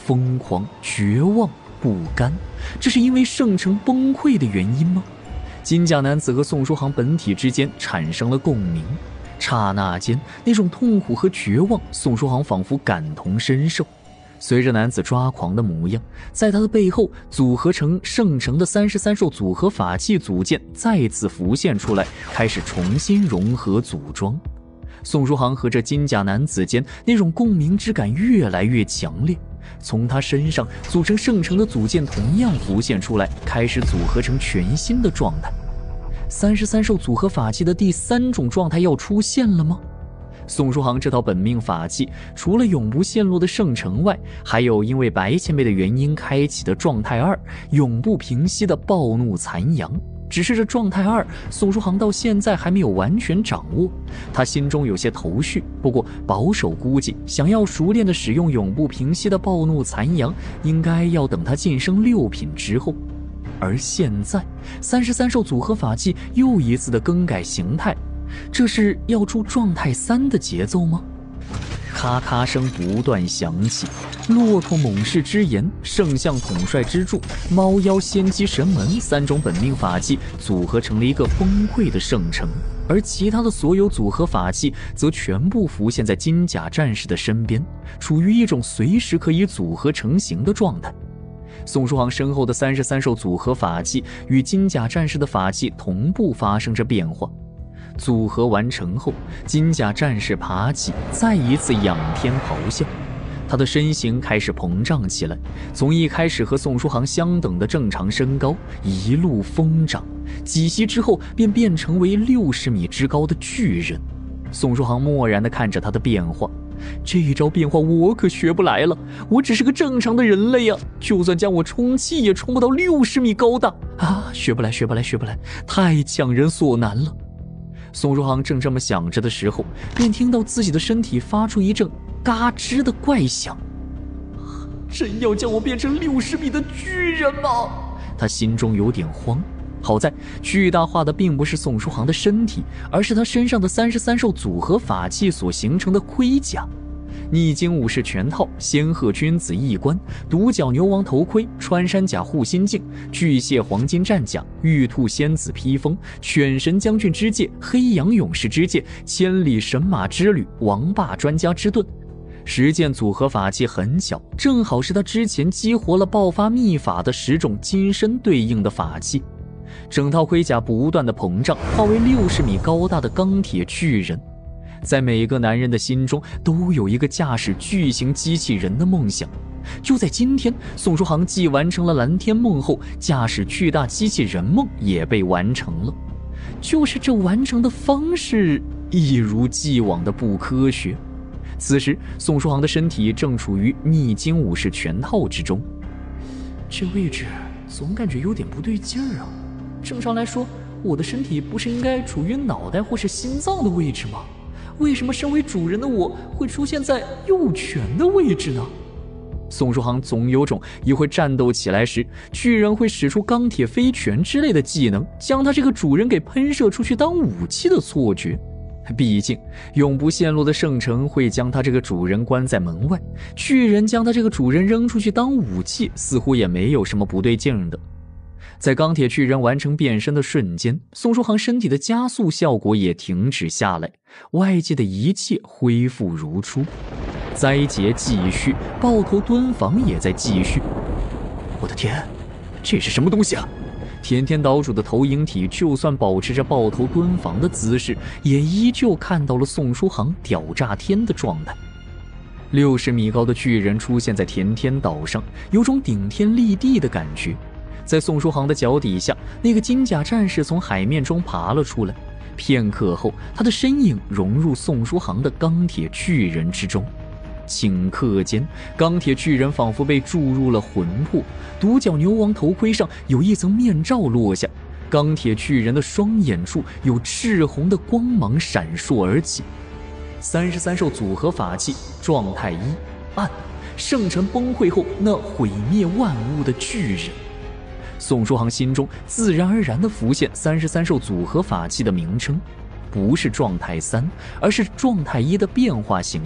疯狂、绝望、不甘，这是因为圣城崩溃的原因吗？金甲男子和宋书航本体之间产生了共鸣，刹那间那种痛苦和绝望，宋书航仿佛感同身受。随着男子抓狂的模样，在他的背后组合成圣城的三十三兽组合法器组件再次浮现出来，开始重新融合组装。宋书航和这金甲男子间那种共鸣之感越来越强烈，从他身上组成圣城的组件同样浮现出来，开始组合成全新的状态。三十三兽组合法器的第三种状态要出现了吗？宋书航这套本命法器除了永不陷落的圣城外，还有因为白前辈的原因开启的状态二，永不平息的暴怒残阳。只是这状态二，宋书航到现在还没有完全掌握，他心中有些头绪。不过保守估计，想要熟练的使用永不平息的暴怒残阳，应该要等他晋升六品之后。而现在，三十三兽组合法器又一次的更改形态，这是要出状态三的节奏吗？咔咔声不断响起，骆驼猛士之炎、圣象统帅之柱、猫妖仙姬神门三种本命法器组合成了一个崩溃的圣城，而其他的所有组合法器则全部浮现在金甲战士的身边，处于一种随时可以组合成型的状态。宋书航身后的三十三兽组合法器与金甲战士的法器同步发生着变化。组合完成后，金甲战士爬起，再一次仰天咆哮。他的身形开始膨胀起来，从一开始和宋书航相等的正常身高，一路疯长，几息之后便变成为六十米之高的巨人。宋书航漠然地看着他的变化，这一招变化我可学不来了，我只是个正常的人类呀，就算将我充气也冲不到六十米高大啊！学不来，学不来，学不来，太强人所难了。宋书航正这么想着的时候，便听到自己的身体发出一阵嘎吱的怪响。真要将我变成六十米的巨人吗？他心中有点慌。好在巨大化的并不是宋书航的身体，而是他身上的三十三兽组合法器所形成的盔甲。逆境武士全套，仙鹤君子翼冠，独角牛王头盔，穿山甲护心镜，巨蟹黄金战甲，玉兔仙子披风，犬神将军之戒，黑羊勇士之戒，千里神马之旅，王霸专家之盾。十件组合法器很小，正好是他之前激活了爆发秘法的十种金身对应的法器。整套盔甲不断的膨胀，化为六十米高大的钢铁巨人。在每个男人的心中都有一个驾驶巨型机器人的梦想。就在今天，宋书航既完成了蓝天梦后，驾驶巨大机器人梦也被完成了。就是这完成的方式一如既往的不科学。此时宋书航的身体正处于逆经武士全套之中，这位置总感觉有点不对劲儿啊。正常来说，我的身体不是应该处于脑袋或是心脏的位置吗？为什么身为主人的我会出现在右拳的位置呢？宋书航总有种一会战斗起来时，巨人会使出钢铁飞拳之类的技能，将他这个主人给喷射出去当武器的错觉。毕竟永不陷落的圣城会将他这个主人关在门外，巨人将他这个主人扔出去当武器，似乎也没有什么不对劲的。在钢铁巨人完成变身的瞬间，宋书航身体的加速效果也停止下来，外界的一切恢复如初。灾劫继续，抱头蹲防也在继续。我的天，这是什么东西啊？天天岛主的投影体就算保持着抱头蹲防的姿势，也依旧看到了宋书航屌炸天的状态。六十米高的巨人出现在田天岛上，有种顶天立地的感觉。在宋书航的脚底下，那个金甲战士从海面中爬了出来。片刻后，他的身影融入宋书航的钢铁巨人之中。顷刻间，钢铁巨人仿佛被注入了魂魄，独角牛王头盔上有一层面罩落下，钢铁巨人的双眼处有赤红的光芒闪烁而起。三十三兽组合法器状态一，暗，圣城崩溃后那毁灭万物的巨人。宋书航心中自然而然地浮现三十三兽组合法器的名称，不是状态三，而是状态一的变化形态。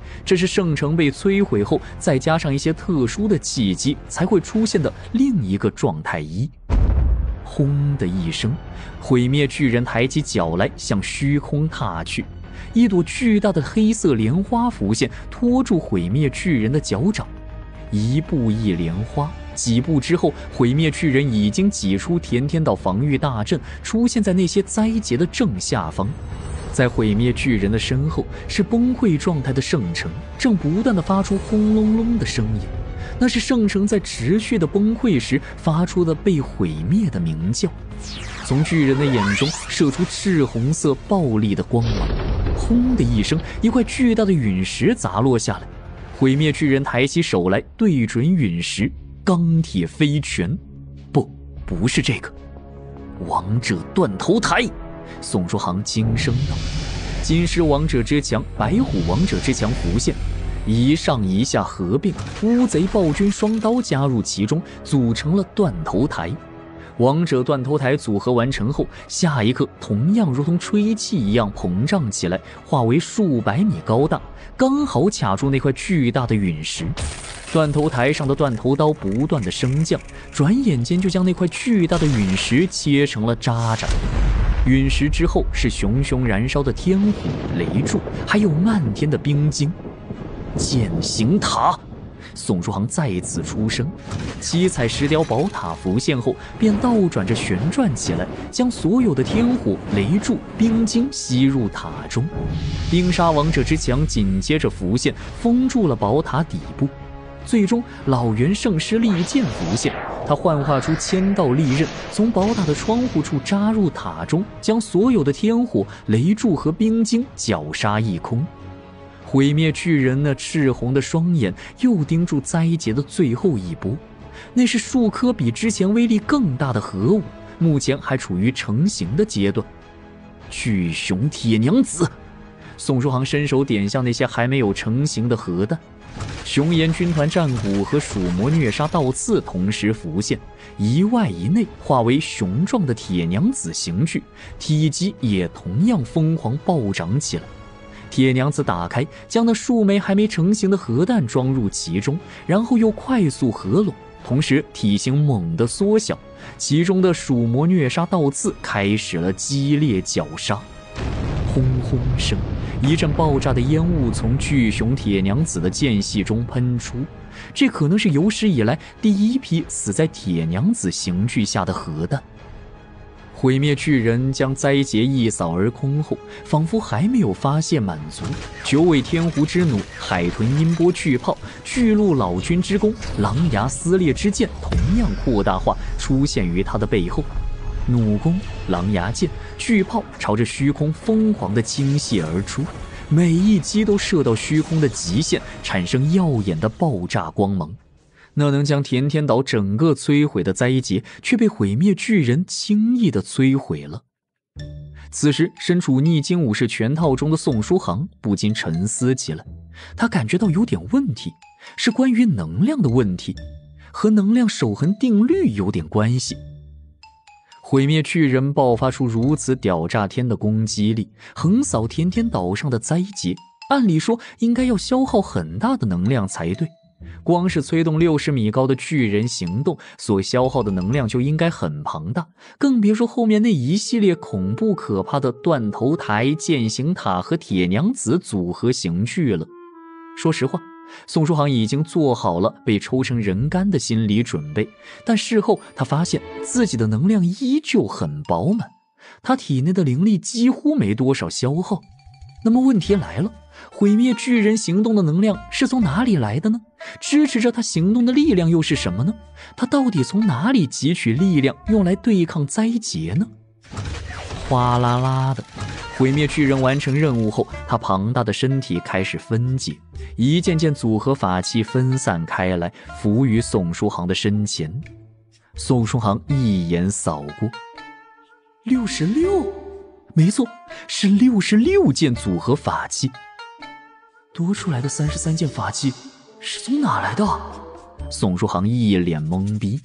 这是圣城被摧毁后，再加上一些特殊的契机才会出现的另一个状态一。轰的一声，毁灭巨人抬起脚来，向虚空踏去。一朵巨大的黑色莲花浮现，托住毁灭巨人的脚掌。一步一莲花，几步之后，毁灭巨人已经挤出填天岛防御大阵，出现在那些灾劫的正下方。在毁灭巨人的身后，是崩溃状态的圣城，正不断地发出轰隆隆的声音。那是圣城在持续的崩溃时发出的被毁灭的鸣叫。从巨人的眼中射出赤红色暴力的光芒，轰的一声，一块巨大的陨石砸落下来。毁灭巨人抬起手来，对准陨石，钢铁飞拳。不，不是这个，王者断头台。宋书航惊声道：“金狮王者之强，白虎王者之强浮现，一上一下合并，乌贼暴君双刀加入其中，组成了断头台。王者断头台组合完成后，下一刻同样如同吹气一样膨胀起来，化为数百米高大，刚好卡住那块巨大的陨石。断头台上的断头刀不断的升降，转眼间就将那块巨大的陨石切成了渣渣。陨石之后是熊熊燃烧的天火、雷柱，还有漫天的冰晶。剑形塔，宋书航再次出声。七彩石雕宝塔浮现后，便倒转着旋转起来，将所有的天火、雷柱、冰晶吸入塔中。冰沙王者之强紧接着浮现，封住了宝塔底部。最终，老元圣师利剑浮现，他幻化出千道利刃，从宝塔的窗户处扎入塔中，将所有的天火、雷柱和冰晶绞杀一空。毁灭巨人那赤红的双眼又盯住灾劫的最后一波，那是数颗比之前威力更大的核武，目前还处于成型的阶段。巨熊铁娘子，宋书航伸手点向那些还没有成型的核弹。熊岩军团战鼓和鼠魔虐杀倒刺同时浮现，一外一内化为雄壮的铁娘子形具，体积也同样疯狂暴涨起来。铁娘子打开，将那数枚还没成型的核弹装入其中，然后又快速合拢，同时体型猛地缩小，其中的鼠魔虐杀倒刺开始了激烈绞杀。轰轰声，一阵爆炸的烟雾从巨熊铁娘子的间隙中喷出，这可能是有史以来第一批死在铁娘子刑具下的核弹。毁灭巨人将灾劫一扫而空后，仿佛还没有发泄满足，九尾天狐之弩、海豚音波巨炮、巨鹿老君之弓、狼牙撕裂之剑同样扩大化，出现于他的背后。弩弓、狼牙剑、巨炮朝着虚空疯狂地倾泻而出，每一击都射到虚空的极限，产生耀眼的爆炸光芒。那能将填天岛整个摧毁的灾劫，却被毁灭巨人轻易地摧毁了。此时身处逆境武士全套中的宋书航不禁沉思起来，他感觉到有点问题，是关于能量的问题，和能量守恒定律有点关系。毁灭巨人爆发出如此屌炸天的攻击力，横扫填天岛上的灾劫，按理说应该要消耗很大的能量才对。光是催动六十米高的巨人行动所消耗的能量就应该很庞大，更别说后面那一系列恐怖可怕的断头台、剑形塔和铁娘子组合刑具了。说实话，宋书航已经做好了被抽成人干的心理准备，但事后他发现自己的能量依旧很饱满，他体内的灵力几乎没多少消耗。那么问题来了，毁灭巨人行动的能量是从哪里来的呢？支持着他行动的力量又是什么呢？他到底从哪里汲取力量用来对抗灾劫呢？哗啦啦的，毁灭巨人完成任务后，他庞大的身体开始分解，一件件组合法器分散开来，浮于宋书航的身前。宋书航一眼扫过，六十六，没错，是六十六件组合法器。多出来的三十三件法器是从哪来的？宋书航一脸懵逼。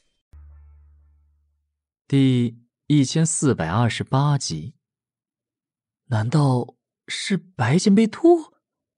第一千四百二十八集，难道是白剑被吐？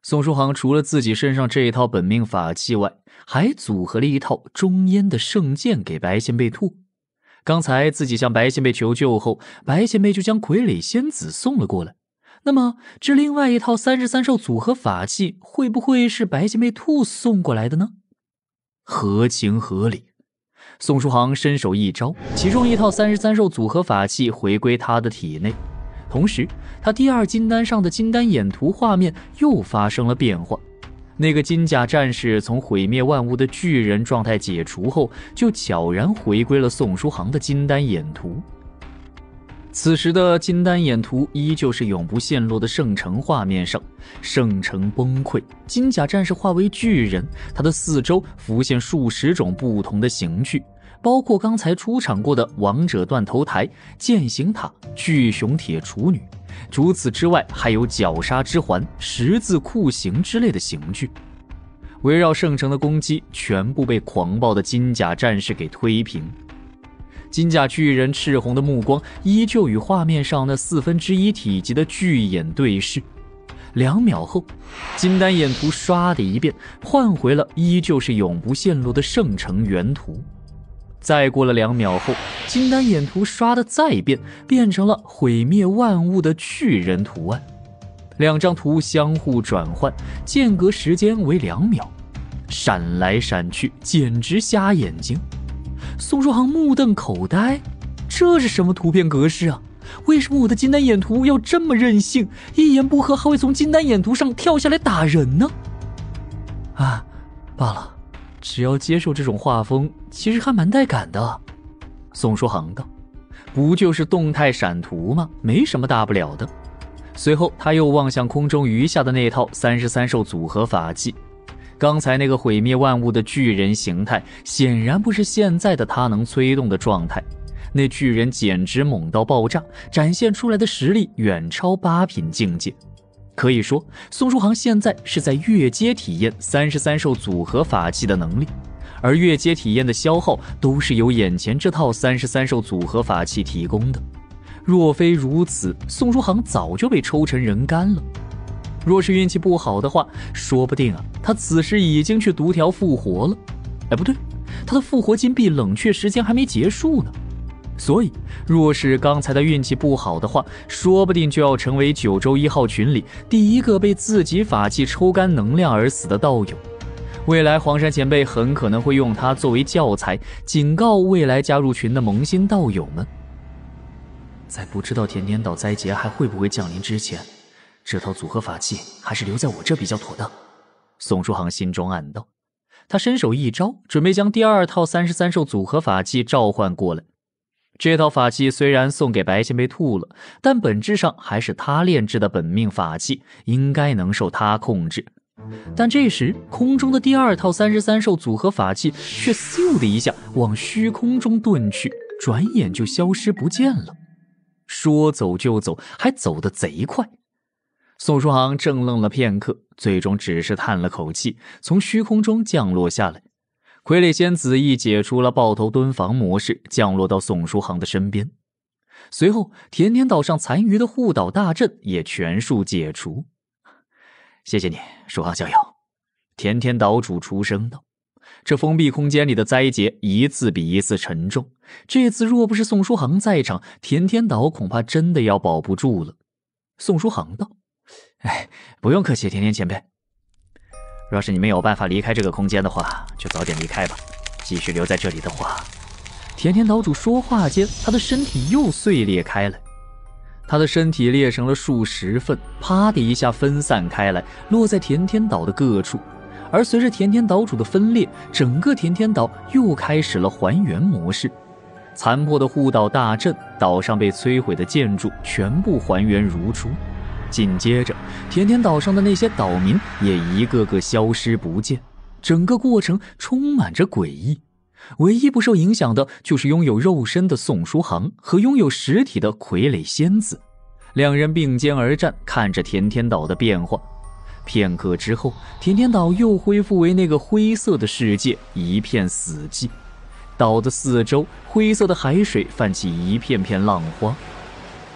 宋书航除了自己身上这一套本命法器外，还组合了一套中烟的圣剑给白仙贝兔。刚才自己向白仙贝求救后，白仙贝就将傀儡仙子送了过来。那么这另外一套三十三兽组合法器会不会是白仙贝兔送过来的呢？合情合理。宋书航伸手一招，其中一套三十三兽组合法器回归他的体内，同时他第二金丹上的金丹眼图画面又发生了变化。那个金甲战士从毁灭万物的巨人状态解除后，就悄然回归了宋书航的金丹眼图。此时的金丹眼图依旧是永不陷落的圣城画面上，圣城崩溃，金甲战士化为巨人，他的四周浮现数十种不同的刑具，包括刚才出场过的王者断头台、剑形塔、巨熊铁处女。除此之外，还有绞杀之环、十字酷刑之类的刑具。围绕圣城的攻击全部被狂暴的金甲战士给推平。金甲巨人赤红的目光依旧与画面上那四分之一体积的巨眼对视。两秒后，金丹眼图唰的一变，换回了依旧是永不陷落的圣城原图。再过了两秒后，金丹眼图唰的再变，变成了毁灭万物的巨人图案。两张图相互转换，间隔时间为两秒，闪来闪去，简直瞎眼睛。宋书航目瞪口呆，这是什么图片格式啊？为什么我的金丹眼图要这么任性，一言不合还会从金丹眼图上跳下来打人呢？啊，罢了，只要接受这种画风，其实还蛮带感的。宋书航道，不就是动态闪图吗？没什么大不了的。随后他又望向空中余下的那套三十三兽组合法器。刚才那个毁灭万物的巨人形态显然不是现在的他能催动的状态，那巨人简直猛到爆炸，展现出来的实力远超八品境界。可以说宋书航现在是在越阶体验三十三兽组合法器的能力，而越阶体验的消耗都是由眼前这套三十三兽组合法器提供的。若非如此，宋书航早就被抽成人干了。若是运气不好的话，说不定啊，他此时已经去独条复活了。哎，不对，他的复活金币冷却时间还没结束呢。所以，若是刚才的运气不好的话，说不定就要成为九州一号群里第一个被自己法器抽干能量而死的道友。未来黄山前辈很可能会用它作为教材，警告未来加入群的萌新道友们。在不知道甜甜岛灾劫还会不会降临之前，这套组合法器还是留在我这比较妥当。宋书航心中暗道，他伸手一招，准备将第二套三十三兽组合法器召唤过来。这套法器虽然送给白仙贝兔了，但本质上还是他炼制的本命法器，应该能受他控制。但这时空中的第二套三十三兽组合法器却嗖的一下往虚空中遁去，转眼就消失不见了。说走就走，还走得贼快。宋书航怔愣了片刻，最终只是叹了口气，从虚空中降落下来。傀儡仙子亦解除了抱头蹲防模式，降落到宋书航的身边。随后甜甜岛上残余的护岛大阵也全数解除。谢谢你，书航小友。甜甜岛主出声道。这封闭空间里的灾劫一次比一次沉重，这次若不是宋书航在场，甜甜岛恐怕真的要保不住了。宋书航道，哎，不用客气，甜甜前辈。若是你没有办法离开这个空间的话，就早点离开吧。继续留在这里的话……甜甜岛主说话间，他的身体又碎裂开来。他的身体裂成了数十份，啪的一下分散开来，落在甜甜岛的各处。而随着甜甜岛主的分裂，整个甜甜岛又开始了还原模式。残破的护岛大阵，岛上被摧毁的建筑全部还原如初。紧接着，甜甜岛上的那些岛民也一个个消失不见，整个过程充满着诡异。唯一不受影响的就是拥有肉身的宋书航和拥有实体的傀儡仙子，两人并肩而战，看着甜甜岛的变化。片刻之后，甜甜岛又恢复为那个灰色的世界，一片死寂。岛的四周，灰色的海水泛起一片片浪花。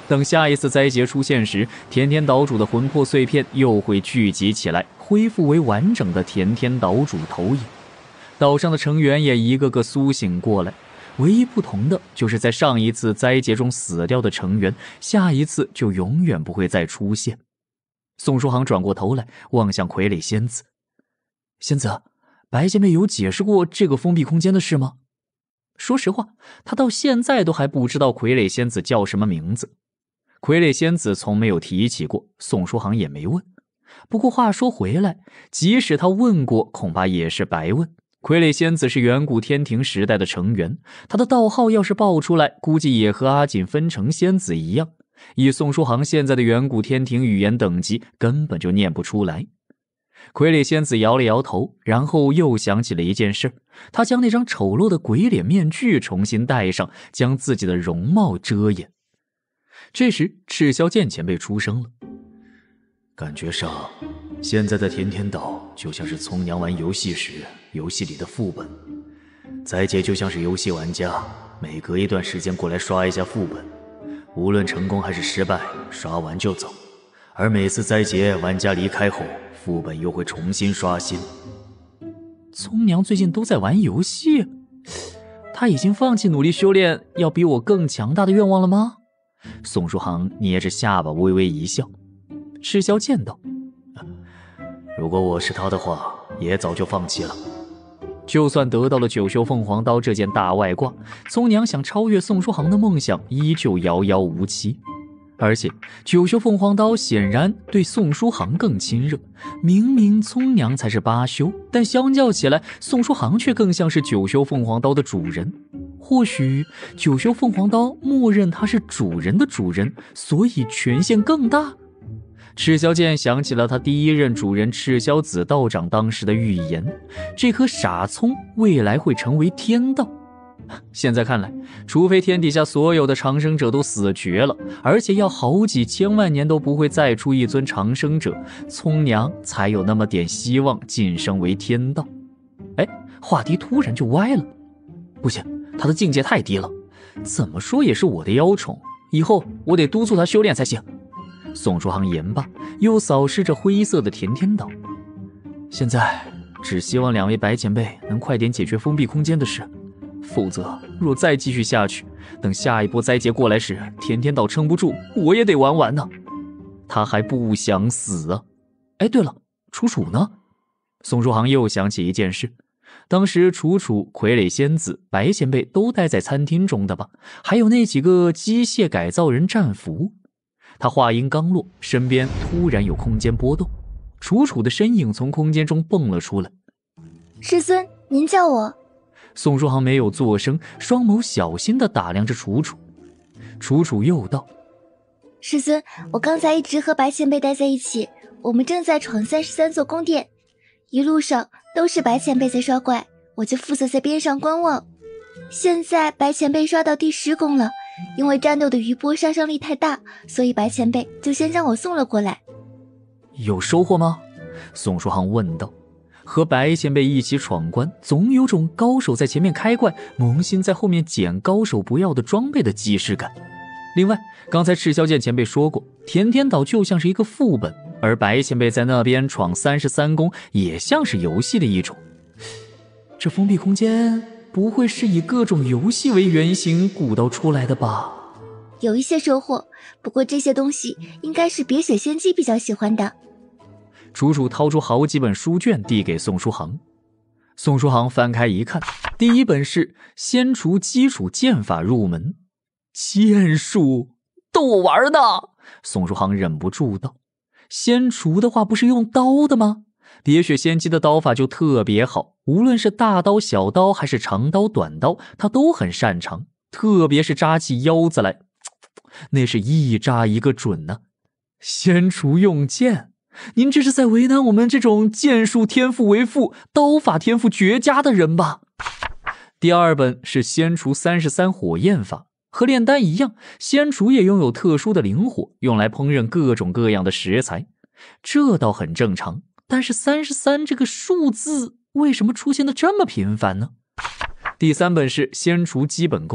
等下一次灾劫出现时，甜甜岛主的魂魄碎片又会聚集起来，恢复为完整的甜甜岛主投影。岛上的成员也一个个苏醒过来，唯一不同的就是在上一次灾劫中死掉的成员，下一次就永远不会再出现。宋书航转过头来望向傀儡仙子，仙子，白仙妹有解释过这个封闭空间的事吗？说实话，他到现在都还不知道傀儡仙子叫什么名字。傀儡仙子从没有提起过，宋书航也没问。不过话说回来，即使他问过，恐怕也是白问。傀儡仙子是远古天庭时代的成员，他的道号要是报出来，估计也和阿锦分成仙子一样。以宋书航现在的远古天庭语言等级，根本就念不出来。傀儡仙子摇了摇头，然后又想起了一件事，他将那张丑陋的鬼脸面具重新戴上，将自己的容貌遮掩。这时赤霄剑前辈出声了， 感觉上现在的甜甜岛就像是葱娘玩游戏时游戏里的副本，灾劫就像是游戏玩家每隔一段时间过来刷一下副本，无论成功还是失败，刷完就走，而每次灾劫玩家离开后，副本又会重新刷新。 葱娘最近都在玩游戏，她已经放弃努力修炼要比我更强大的愿望了吗？宋书航捏着下巴微微一笑。赤霄剑道， 如果我是他的话，也早就放弃了。 就算得到了九绣凤凰刀这件大外挂，葱娘想超越宋书航的梦想依旧遥遥无期。而且九绣凤凰刀显然对宋书航更亲热，明明葱娘才是八修，但相较起来，宋书航却更像是九绣凤凰刀的主人。或许九绣凤凰刀默认他是主人的主人，所以权限更大。赤霄剑想起了他第一任主人赤霄子道长当时的预言，这颗傻葱未来会成为天道。现在看来，除非天底下所有的长生者都死绝了，而且要好几千万年都不会再出一尊长生者，葱娘才有那么点希望晋升为天道。哎，话题突然就歪了。不行，他的境界太低了，怎么说也是我的妖宠，以后我得督促他修炼才行。宋书航言罢，又扫视着灰色的甜甜岛。现在只希望两位白前辈能快点解决封闭空间的事，否则若再继续下去，等下一波灾劫过来时，甜甜岛撑不住，我也得玩完呢。他还不想死啊！哎，对了，楚楚呢？宋书航又想起一件事，当时楚楚、傀儡仙子、白前辈都待在餐厅中的吧？还有那几个机械改造人战俘。他话音刚落，身边突然有空间波动，楚楚的身影从空间中蹦了出来。 师尊，您叫我。 宋书航没有作声，双眸小心地打量着楚楚。楚楚又道： 师尊，我刚才一直和白前辈待在一起，我们正在闯三十三座宫殿，一路上都是白前辈在刷怪，我就负责在边上观望。现在白前辈刷到第十宫了，因为战斗的余波杀伤力太大，所以白前辈就先将我送了过来。 有收获吗？宋书航问道。和白前辈一起闯关，总有种高手在前面开怪，萌新在后面捡高手不要的装备的即视感。另外，刚才赤霄剑前辈说过，甜甜岛就像是一个副本，而白前辈在那边闯三十三宫也像是游戏的一种。这封闭空间不会是以各种游戏为原型鼓捣出来的吧？ 有一些收获，不过这些东西应该是别血仙姬比较喜欢的。 楚楚掏出好几本书卷递给宋书航。宋书航翻开一看，第一本是《仙除基础剑法入门》。剑术逗我玩呢？宋书航忍不住道。仙除的话不是用刀的吗？喋血仙姬的刀法就特别好，无论是大刀小刀还是长刀短刀，他都很擅长，特别是扎起腰子来，那是一扎一个准呢、啊。仙除用剑，您这是在为难我们这种剑术天赋为副、刀法天赋绝佳的人吧？第二本是仙除三十三火焰法，和炼丹一样，仙除也拥有特殊的灵火，用来烹饪各种各样的食材，这倒很正常。但是三十三这个数字为什么出现的这么频繁呢？第三本是仙除基本功，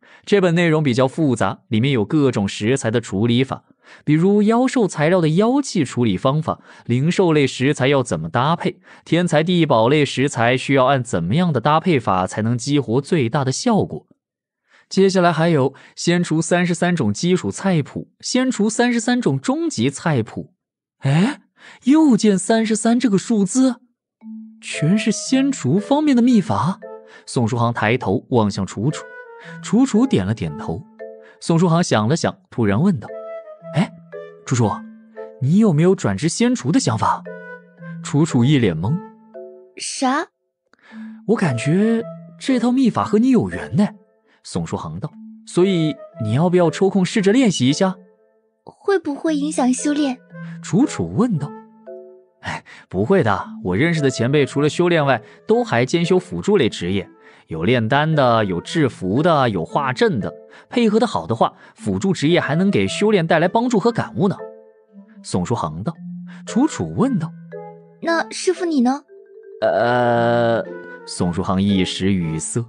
这本内容比较复杂，里面有各种食材的处理法，比如妖兽材料的妖气处理方法，灵兽类食材要怎么搭配，天材地宝类食材需要按怎么样的搭配法才能激活最大的效果。接下来还有先厨三十三种基础菜谱，先厨三十三种终极菜谱。哎，又见三十三这个数字，全是先厨方面的秘法。宋书航抬头望向楚楚，楚楚点了点头。宋书航想了想，突然问道：哎，楚楚，你有没有转职先厨的想法？楚楚一脸懵。 啥？ 我感觉这套秘法和你有缘呢。宋书航道，所以你要不要抽空试着练习一下？ 会不会影响修炼？ 楚楚问道。哎，不会的，我认识的前辈除了修炼外，都还兼修辅助类职业，有炼丹的，有制符的，有化阵的，配合的好的话，辅助职业还能给修炼带来帮助和感悟呢。宋书航道。楚楚问道： 那师傅你呢？ 呃，宋书航一时语塞。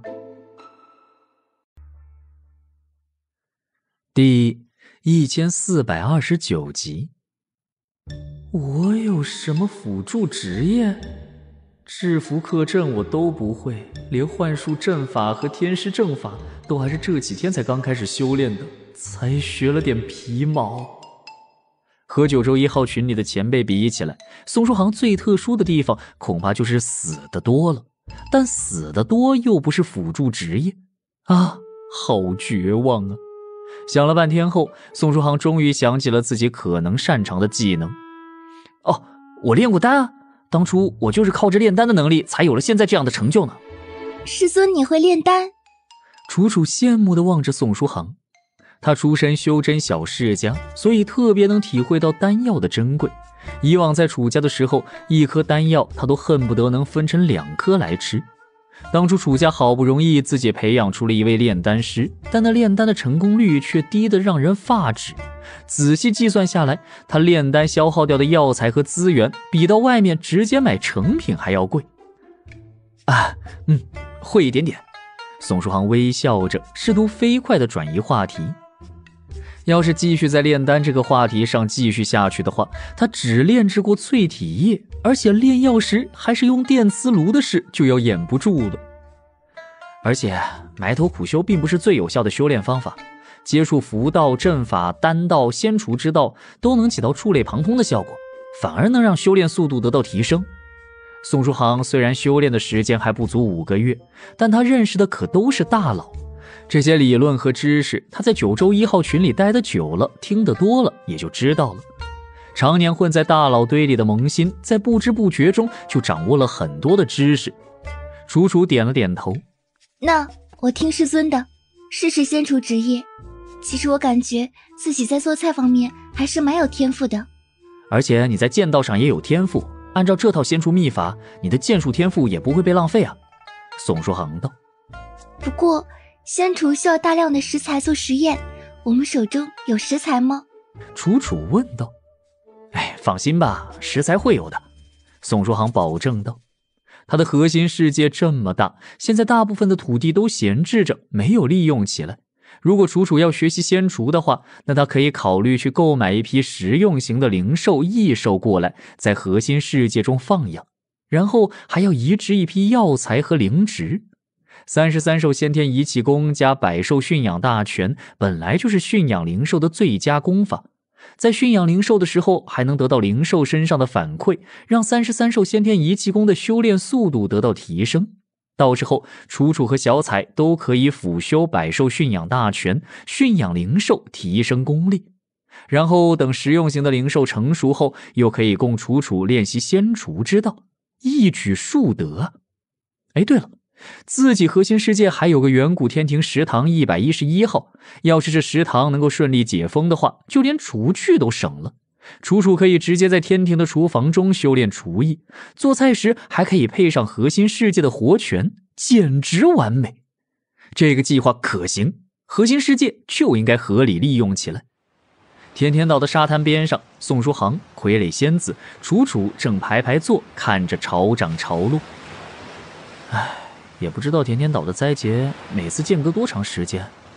第一千四百二十九集。我有什么辅助职业？制服克阵我都不会，连幻术阵法和天师正法都还是这几天才刚开始修炼的，才学了点皮毛。和九州一号群里的前辈比起来，宋书航最特殊的地方恐怕就是死的多了，但死的多又不是辅助职业啊，好绝望啊！想了半天后，宋书航终于想起了自己可能擅长的技能。哦，我炼过丹啊，当初我就是靠着炼丹的能力才有了现在这样的成就呢。 师尊你会炼丹？ 楚楚羡慕地望着宋书航，他出身修真小世家，所以特别能体会到丹药的珍贵。以往在楚家的时候，一颗丹药他都恨不得能分成两颗来吃。当初楚家好不容易自己培养出了一位炼丹师，但那炼丹的成功率却低得让人发指。仔细计算下来，他炼丹消耗掉的药材和资源，比到外面直接买成品还要贵。啊，嗯，会一点点。宋书航微笑着，试图飞快地转移话题。要是继续在炼丹这个话题上继续下去的话，他只炼制过淬体液，而且炼药时还是用电磁炉的事就要掩不住了。而且埋头苦修并不是最有效的修炼方法，接触符道、阵法、丹道、仙厨之道都能起到触类旁通的效果，反而能让修炼速度得到提升。宋书航虽然修炼的时间还不足五个月，但他认识的可都是大佬，这些理论和知识他在九州一号群里待得久了，听得多了也就知道了。常年混在大佬堆里的萌新，在不知不觉中就掌握了很多的知识。楚楚点了点头， 那我听师尊的，试试先厨职业。其实我感觉自己在做菜方面还是蛮有天赋的， 而且你在剑道上也有天赋，按照这套先厨秘法，你的剑术天赋也不会被浪费啊。宋书航道。 不过先厨需要大量的食材做实验，我们手中有食材吗？ 楚楚问道。哎，放心吧，食材会有的。宋书航保证道。他的核心世界这么大，现在大部分的土地都闲置着，没有利用起来。如果楚楚要学习先厨的话，那他可以考虑去购买一批实用型的灵兽、异兽过来，在核心世界中放养，然后还要移植一批药材和灵植。三十三兽先天仪器功加百兽驯养大全，本来就是驯养灵兽的最佳功法。在驯养灵兽的时候，还能得到灵兽身上的反馈，让三十三兽先天仪器功的修炼速度得到提升。到时候楚楚和小彩都可以辅修百兽驯养大全，驯养灵兽提升功力，然后等实用型的灵兽成熟后，又可以供楚楚练习先厨之道，一举数得。哎，对了，自己核心世界还有个远古天庭食堂一百一十一号，要是这食堂能够顺利解封的话，就连厨具都省了。楚楚可以直接在天庭的厨房中修炼厨艺，做菜时还可以配上核心世界的活泉，简直完美。这个计划可行，核心世界就应该合理利用起来。天天岛的沙滩边上，宋书航、傀儡仙子、楚楚正排排坐，看着潮涨潮落。唉，也不知道甜甜岛的灾劫每次间隔多长时间，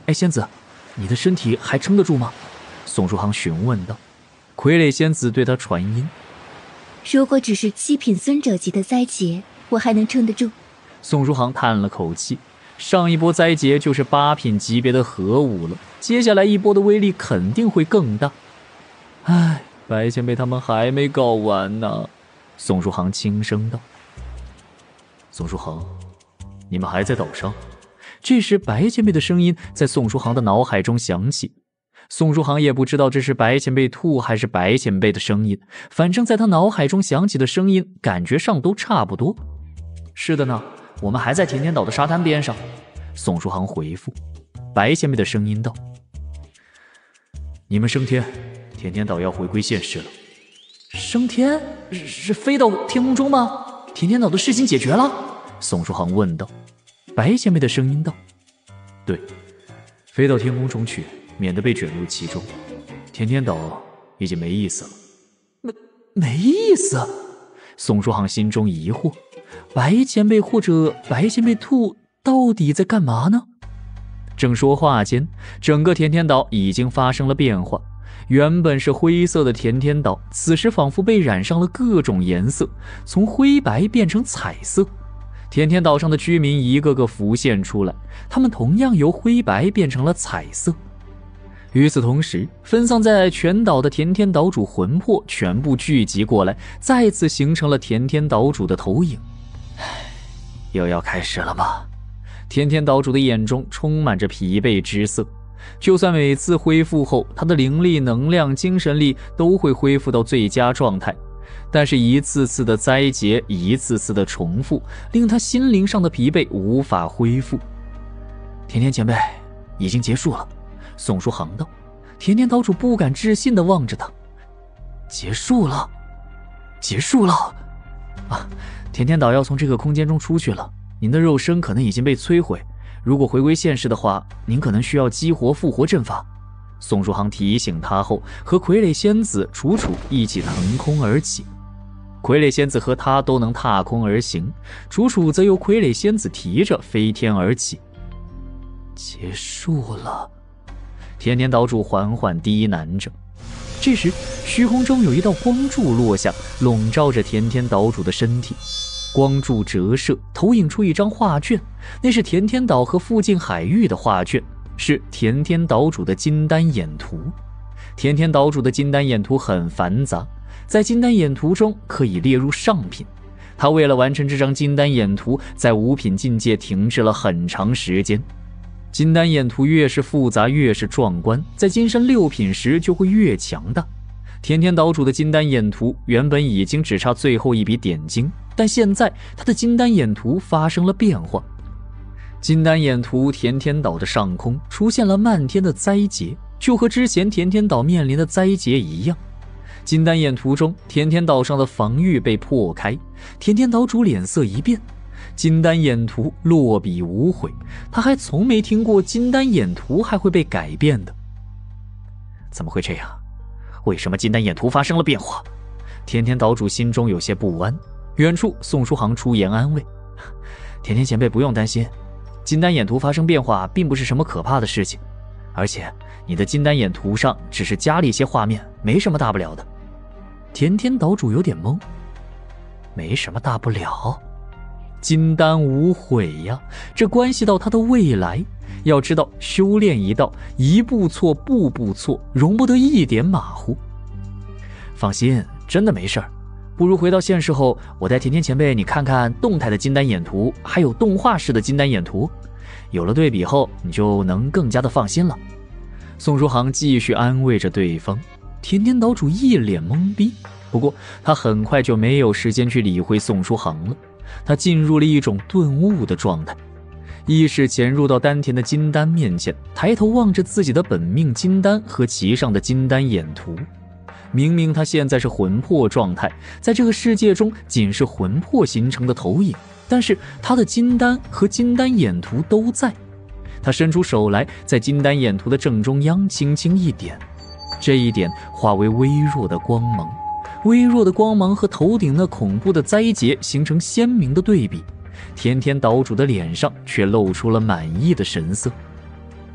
哎，仙子，你的身体还撑得住吗？宋书航询问道。傀儡仙子对他传音： 如果只是七品尊者级的灾劫，我还能撑得住。 宋书航叹了口气，上一波灾劫就是八品级别的核武了，接下来一波的威力肯定会更大。唉，白前辈他们还没搞完呢。宋书航轻声道。宋书航，你们还在岛上？这时白前辈的声音在宋书航的脑海中响起。宋书航也不知道这是白前辈吐还是白前辈的声音，反正在他脑海中响起的声音感觉上都差不多。是的呢，我们还在甜甜岛的沙滩边上。宋书航回复。白前辈的声音道：你们升天，甜甜岛要回归现实了。升天？是是飞到天空中吗？甜甜岛的事情解决了？宋书航问道。白前辈的声音道：对，飞到天空中去，免得被卷入其中。甜甜岛已经没意思了。没没意思？宋书航心中疑惑，白前辈或者白前辈兔到底在干嘛呢？正说话间，整个甜甜岛已经发生了变化。原本是灰色的甜甜岛，此时仿佛被染上了各种颜色，从灰白变成彩色。甜甜岛上的居民一个个浮现出来，他们同样由灰白变成了彩色。与此同时，分散在全岛的甜甜岛主魂魄全部聚集过来，再次形成了甜甜岛主的投影。唉，又要开始了吗？甜甜岛主的眼中充满着疲惫之色。就算每次恢复后，他的灵力、能量、精神力都会恢复到最佳状态，但是一次次的灾劫，一次次的重复，令他心灵上的疲惫无法恢复。甜甜前辈，已经结束了。宋书航道。甜甜岛主不敢置信地望着他。结束了？结束了？啊，甜甜岛要从这个空间中出去了，您的肉身可能已经被摧毁。如果回归现实的话，您可能需要激活复活阵法。宋书航提醒他后，和傀儡仙子楚楚一起腾空而起。傀儡仙子和他都能踏空而行，楚楚则由傀儡仙子提着飞天而起。结束了。甜甜岛主缓缓低喃着。这时虚空中有一道光柱落下，笼罩着甜甜岛主的身体。光柱折射，投影出一张画卷，那是甜甜岛和附近海域的画卷，是甜甜岛主的金丹眼图。甜甜岛主的金丹眼图很繁杂，在金丹眼图中可以列入上品。他为了完成这张金丹眼图，在五品境界停滞了很长时间。金丹眼图越是复杂，越是壮观，在金身六品时就会越强大。甜甜岛主的金丹眼图原本已经只差最后一笔点睛，但现在他的金丹眼图发生了变化。金丹眼图甜甜岛的上空出现了漫天的灾劫，就和之前甜甜岛面临的灾劫一样。金丹眼图中，甜甜岛上的防御被破开，甜甜岛主脸色一变。金丹眼图落笔无悔，他还从没听过金丹眼图还会被改变的。怎么会这样？为什么金丹眼图发生了变化？甜甜岛主心中有些不安。远处宋书航出言安慰：甜甜前辈不用担心，金丹眼图发生变化并不是什么可怕的事情，而且你的金丹眼图上只是加了一些画面，没什么大不了的。甜甜岛主有点懵，没什么大不了？金丹无悔呀，这关系到他的未来。要知道修炼一道，一步错步步错，容不得一点马虎。放心，真的没事儿。不如回到现实后，我带甜甜前辈你看看动态的金丹眼图，还有动画式的金丹眼图，有了对比后，你就能更加的放心了。宋书航继续安慰着对方。甜甜岛主一脸懵逼，不过他很快就没有时间去理会宋书航了，他进入了一种顿悟的状态。意识潜入到丹田的金丹面前，抬头望着自己的本命金丹和其上的金丹眼图。明明他现在是魂魄状态，在这个世界中仅是魂魄形成的投影，但是他的金丹和金丹眼图都在。他伸出手来，在金丹眼图的正中央轻轻一点，这一点化为微弱的光芒。微弱的光芒和头顶那恐怖的灾劫形成鲜明的对比，甜甜岛主的脸上却露出了满意的神色。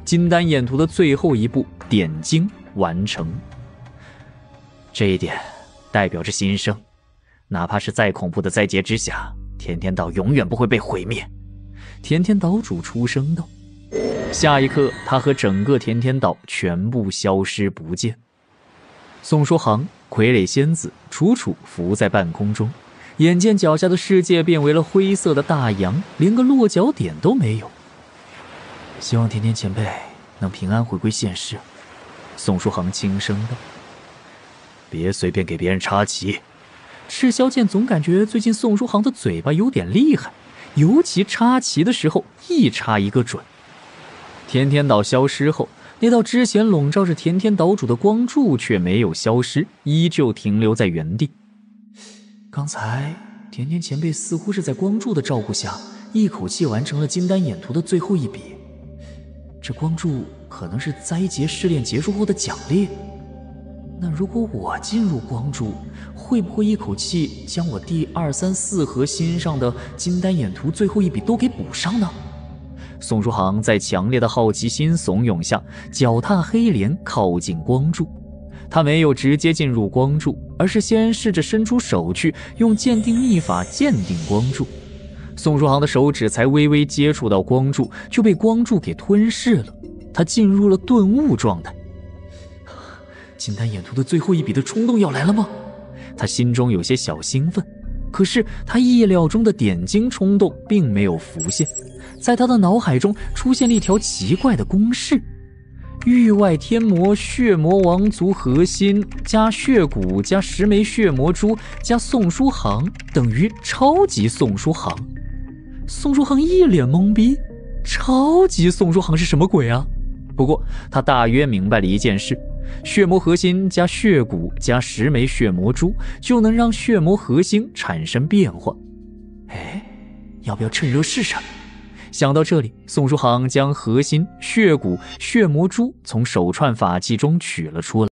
金丹眼图的最后一步点睛完成。这一点代表着新生，哪怕是再恐怖的灾劫之下，天天岛永远不会被毁灭。甜甜岛主出声道。下一刻，他和整个甜甜岛全部消失不见。宋书航、傀儡仙子、楚楚浮在半空中，眼见脚下的世界变为了灰色的大洋，连个落脚点都没有。希望甜甜前辈能平安回归现实。宋书航轻声道。 别随便给别人插旗。 赤霄剑总感觉最近宋书航的嘴巴有点厉害，尤其插旗的时候一插一个准。甜甜岛消失后，那道之前笼罩着甜甜岛主的光柱却没有消失，依旧停留在原地。刚才甜甜前辈似乎是在光柱的照顾下，一口气完成了金丹眼图的最后一笔。这光柱可能是灾劫试炼结束后的奖励。那如果我进入光柱，会不会一口气将我第二三四核心上的金丹眼图最后一笔都给补上呢？宋书航在强烈的好奇心怂恿下，脚踏黑莲靠近光柱。他没有直接进入光柱，而是先试着伸出手去，用鉴定秘法鉴定光柱。宋书航的手指才微微接触到光柱，就被光柱给吞噬了。他进入了顿悟状态。金丹眼图的最后一笔的冲动要来了吗？他心中有些小兴奋，可是他意料中的点睛冲动并没有浮现。在他的脑海中出现了一条奇怪的公式：域外天魔血魔王族核心加血骨加十枚血魔珠加宋书航等于超级宋书航。宋书航一脸懵逼，超级宋书航是什么鬼啊？不过他大约明白了一件事，血魔核心加血骨加十枚血魔珠就能让血魔核心产生变化。哎，要不要趁热试试？想到这里，宋书航将核心、血骨、血魔珠从手串法器中取了出来。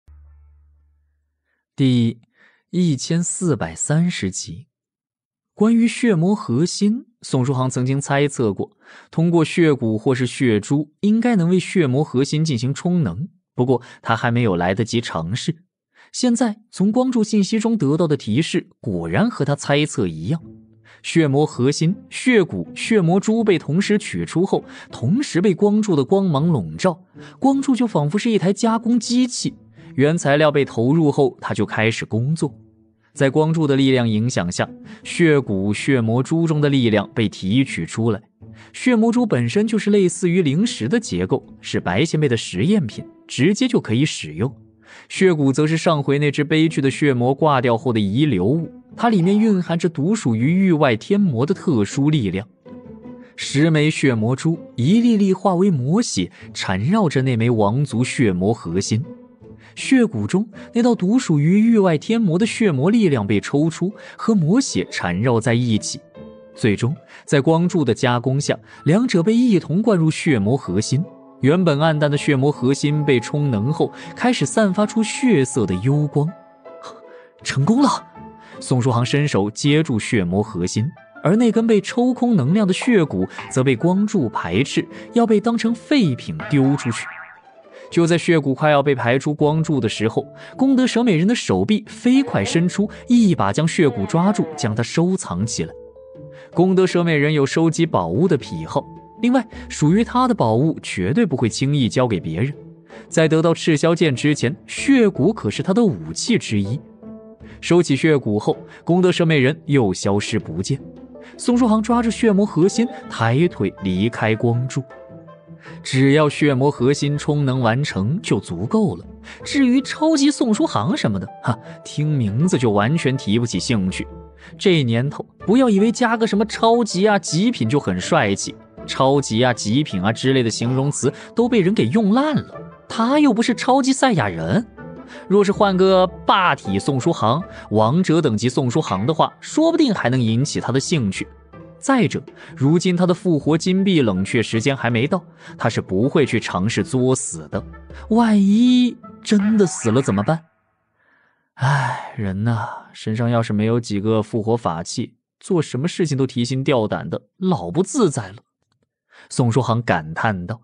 第一千四百三十集，关于血魔核心，宋书航曾经猜测过，通过血骨或是血珠，应该能为血魔核心进行充能。不过他还没有来得及尝试。现在从光柱信息中得到的提示，果然和他猜测一样。血魔核心、血骨、血魔珠被同时取出后，同时被光柱的光芒笼罩，光柱就仿佛是一台加工机器，原材料被投入后，它就开始工作。在光柱的力量影响下，血骨、血魔珠中的力量被提取出来。血魔珠本身就是类似于灵石的结构，是白仙贝的实验品，直接就可以使用。血骨则是上回那只悲剧的血魔挂掉后的遗留物，它里面蕴含着独属于域外天魔的特殊力量。十枚血魔珠一粒粒化为魔血，缠绕着那枚王族血魔核心。血骨中那道独属于域外天魔的血魔力量被抽出，和魔血缠绕在一起。最终在光柱的加工下，两者被一同灌入血魔核心。原本暗淡的血魔核心被充能后，开始散发出血色的幽光。成功了！宋书航伸手接住血魔核心，而那根被抽空能量的血骨则被光柱排斥，要被当成废品丢出去。就在血骨快要被排出光柱的时候，功德舍美人的手臂飞快伸出，一把将血骨抓住，将它收藏起来。功德舍美人有收集宝物的癖好，另外属于她的宝物绝对不会轻易交给别人。在得到赤霄剑之前，血骨可是她的武器之一。收起血骨后，功德舍美人又消失不见。宋书航抓住血魔核心，抬腿离开光柱。只要血魔核心充能完成就足够了，至于超级宋书航什么的，哈，听名字就完全提不起兴趣。这年头，不要以为加个什么超级啊、极品就很帅气，超级啊、极品啊之类的形容词都被人给用烂了。他又不是超级赛亚人，若是换个霸体宋书航、王者等级宋书航的话，说不定还能引起他的兴趣。再者，如今他的复活金币冷却时间还没到，他是不会去尝试作死的。万一真的死了怎么办？唉，人呐，身上要是没有几个复活法器，做什么事情都提心吊胆的，老不自在了。宋书航感叹道。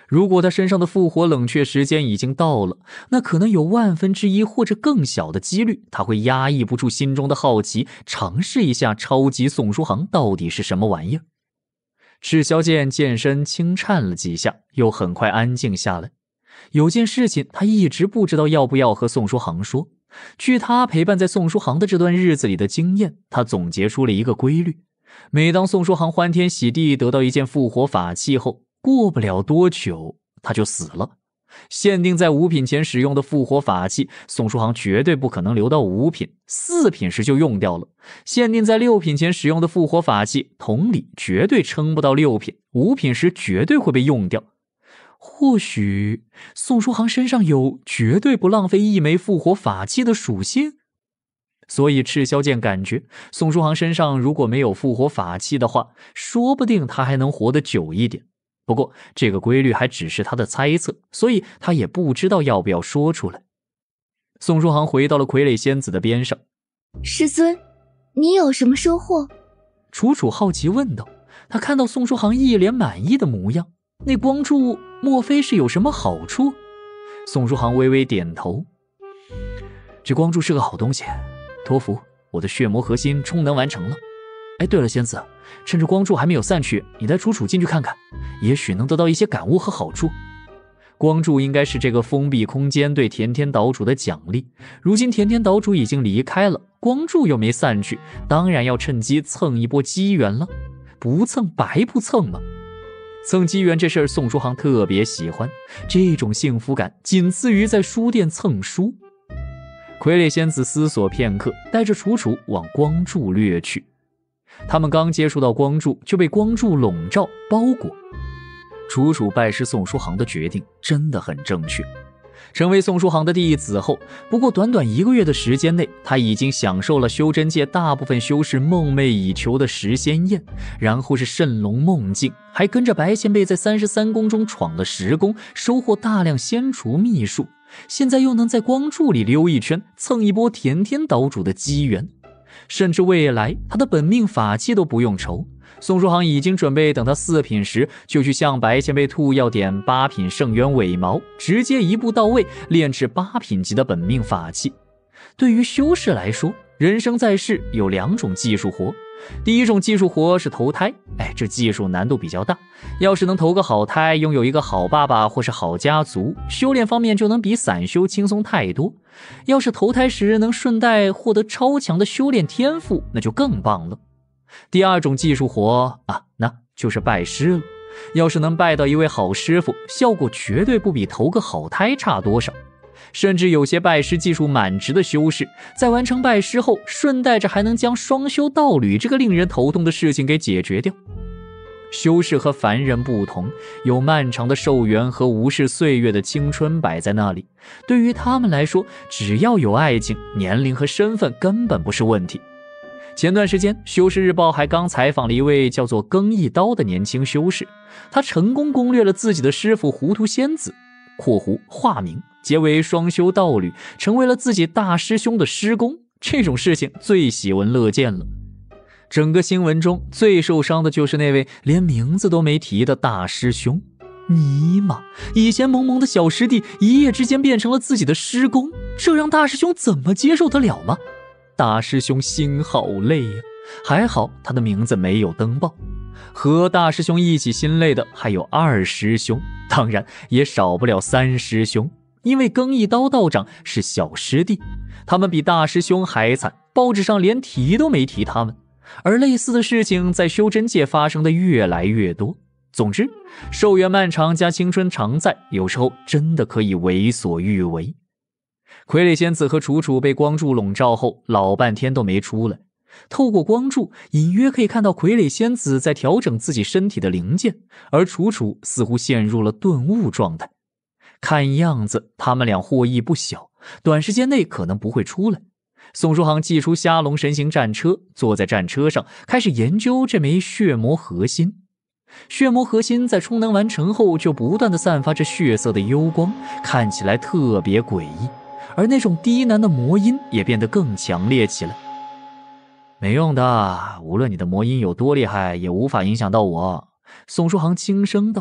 如果他身上的复活冷却时间已经到了，那可能有万分之一或者更小的几率，他会压抑不住心中的好奇，尝试一下超级宋书航到底是什么玩意儿。赤霄剑剑身轻颤了几下，又很快安静下来。有件事情他一直不知道要不要和宋书航说。据他陪伴在宋书航的这段日子里的经验，他总结出了一个规律：每当宋书航欢天喜地得到一件复活法器后，过不了多久他就死了。限定在五品前使用的复活法器，宋书航绝对不可能留到五品，四品时就用掉了。限定在六品前使用的复活法器，同理绝对撑不到六品，五品时绝对会被用掉。或许宋书航身上有绝对不浪费一枚复活法器的属性，所以赤霄剑感觉宋书航身上如果没有复活法器的话，说不定他还能活得久一点。不过这个规律还只是他的猜测，所以他也不知道要不要说出来。宋书航回到了傀儡仙子的边上。 师尊，你有什么收获？ 楚楚好奇问道。他看到宋书航一脸满意的模样，那光柱莫非是有什么好处？宋书航微微点头。这光柱是个好东西，托福，我的血魔核心充能完成了。哎，对了，仙子，趁着光柱还没有散去，你带楚楚进去看看，也许能得到一些感悟和好处。光柱应该是这个封闭空间对甜甜岛主的奖励，如今甜甜岛主已经离开了，光柱又没散去，当然要趁机蹭一波机缘了，不蹭白不蹭嘛。蹭机缘这事儿宋书航特别喜欢，这种幸福感仅次于在书店蹭书。傀儡仙子思索片刻，带着楚楚往光柱掠去。他们刚接触到光柱，就被光柱笼罩包裹。楚楚拜师宋书航的决定真的很正确。成为宋书航的弟子后，不过短短一个月的时间内，他已经享受了修真界大部分修士梦寐以求的食仙宴，然后是谌龙梦境，还跟着白前辈在三十三宫中闯了十宫，收获大量仙雏秘术。现在又能在光柱里溜一圈，蹭一波甜甜岛主的机缘，甚至未来他的本命法器都不用愁。宋书航已经准备等他四品时，就去向白前辈兔要点八品圣元尾毛，直接一步到位炼制八品级的本命法器。对于修士来说，人生在世有两种技术活，第一种技术活是投胎，哎，这技术难度比较大，要是能投个好胎，拥有一个好爸爸或是好家族，修炼方面就能比散修轻松太多。要是投胎时能顺带获得超强的修炼天赋，那就更棒了。第二种技术活啊，那就是拜师了。要是能拜到一位好师傅，效果绝对不比投个好胎差多少。甚至有些拜师技术满值的修士，在完成拜师后，顺带着还能将双修道侣这个令人头痛的事情给解决掉。修士和凡人不同，有漫长的寿元和无视岁月的青春摆在那里，对于他们来说，只要有爱情，年龄和身份根本不是问题。前段时间，修士日报还刚采访了一位叫做更一刀的年轻修士，他成功攻略了自己的师傅糊涂仙子（括弧化名），结为双修道侣，成为了自己大师兄的师公。这种事情最喜闻乐见了。整个新闻中最受伤的就是那位连名字都没提的大师兄。尼玛，以前萌萌的小师弟一夜之间变成了自己的师公，这让大师兄怎么接受得了吗？大师兄心好累呀、啊，还好他的名字没有登报。和大师兄一起心累的还有二师兄，当然也少不了三师兄，因为更一刀道长是小师弟，他们比大师兄还惨，报纸上连提都没提他们。而类似的事情在修真界发生的越来越多。总之，寿元漫长加青春常在，有时候真的可以为所欲为。傀儡仙子和楚楚被光柱笼罩后，老半天都没出来。透过光柱，隐约可以看到傀儡仙子在调整自己身体的零件，而楚楚似乎陷入了顿悟状态。看样子他们俩获益不小，短时间内可能不会出来。宋书航祭出虾龙神行战车，坐在战车上开始研究这枚血魔核心。血魔核心在充能完成后，就不断地散发着血色的幽光，看起来特别诡异，而那种低喃的魔音也变得更强烈起来。没用的，无论你的魔音有多厉害，也无法影响到我。宋书航轻声道，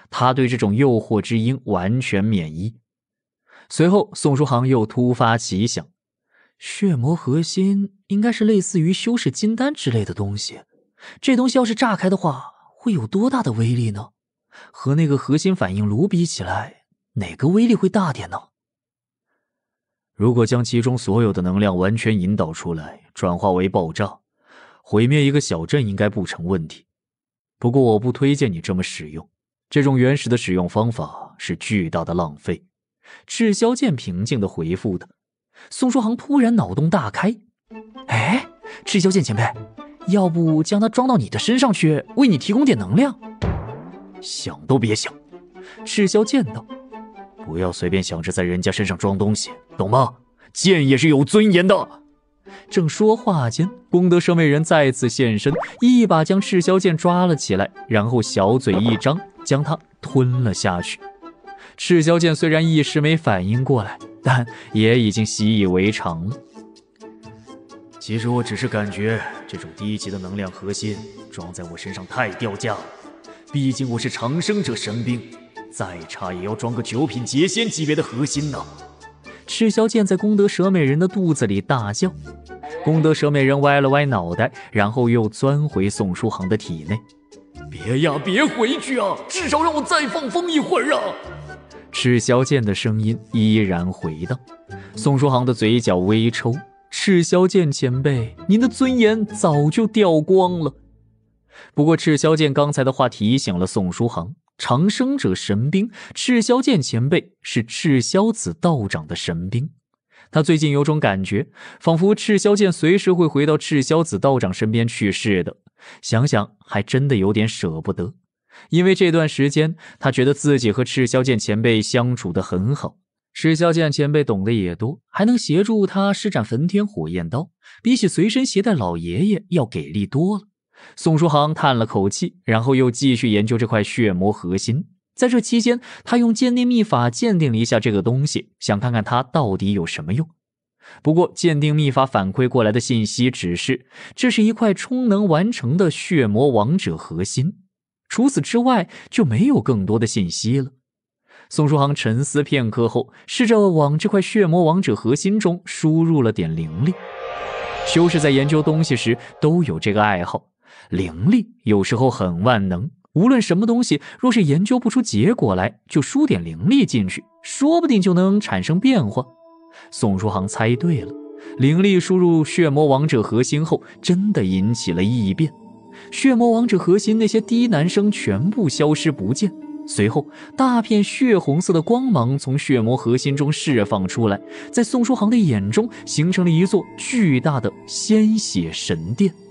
他对这种诱惑之音完全免疫。随后宋书航又突发奇想，血魔核心应该是类似于修士金丹之类的东西，这东西要是炸开的话，会有多大的威力呢？和那个核心反应炉比起来，哪个威力会大点呢？如果将其中所有的能量完全引导出来，转化为爆炸，毁灭一个小镇应该不成问题。不过我不推荐你这么使用，这种原始的使用方法是巨大的浪费。赤霄剑平静地回复的。宋书航突然脑洞大开，哎，赤霄剑前辈，要不将它装到你的身上去，为你提供点能量？想都别想。赤霄剑道，不要随便想着在人家身上装东西，懂吗？剑也是有尊严的。正说话间，功德舍美人再次现身，一把将赤霄剑抓了起来，然后小嘴一张，将它吞了下去。赤霄剑虽然一时没反应过来，但也已经习以为常了。其实我只是感觉这种低级的能量核心装在我身上太掉价了，毕竟我是长生者神兵，再差也要装个九品劫仙级别的核心呢。赤霄剑在功德舍美人的肚子里大叫，功德舍美人歪了歪脑袋，然后又钻回宋书航的体内。别呀，别回去啊，至少让我再放风一会儿啊！赤霄剑的声音依然回荡。宋书航的嘴角微抽，赤霄剑前辈，您的尊严早就掉光了。不过赤霄剑刚才的话提醒了宋书航，长生者神兵，赤霄剑前辈是赤霄子道长的神兵。他最近有种感觉，仿佛赤霄剑随时会回到赤霄子道长身边去世的，想想还真的有点舍不得。因为这段时间他觉得自己和赤霄剑前辈相处得很好，赤霄剑前辈懂得也多，还能协助他施展焚天火焰刀，比起随身携带老爷爷要给力多了。宋书航叹了口气，然后又继续研究这块血魔核心。在这期间，他用鉴定秘法鉴定了一下这个东西，想看看它到底有什么用。不过鉴定秘法反馈过来的信息只是这是一块充能完成的血魔王者核心，除此之外就没有更多的信息了。宋书航沉思片刻后，试着往这块血魔王者核心中输入了点灵力。修士在研究东西时都有这个爱好，灵力有时候很万能，无论什么东西，若是研究不出结果来，就输点灵力进去，说不定就能产生变化。宋书航猜对了，灵力输入血魔王者核心后，真的引起了异变。血魔王者核心那些低男声全部消失不见，随后大片血红色的光芒从血魔核心中释放出来，在宋书航的眼中形成了一座巨大的鲜血神殿。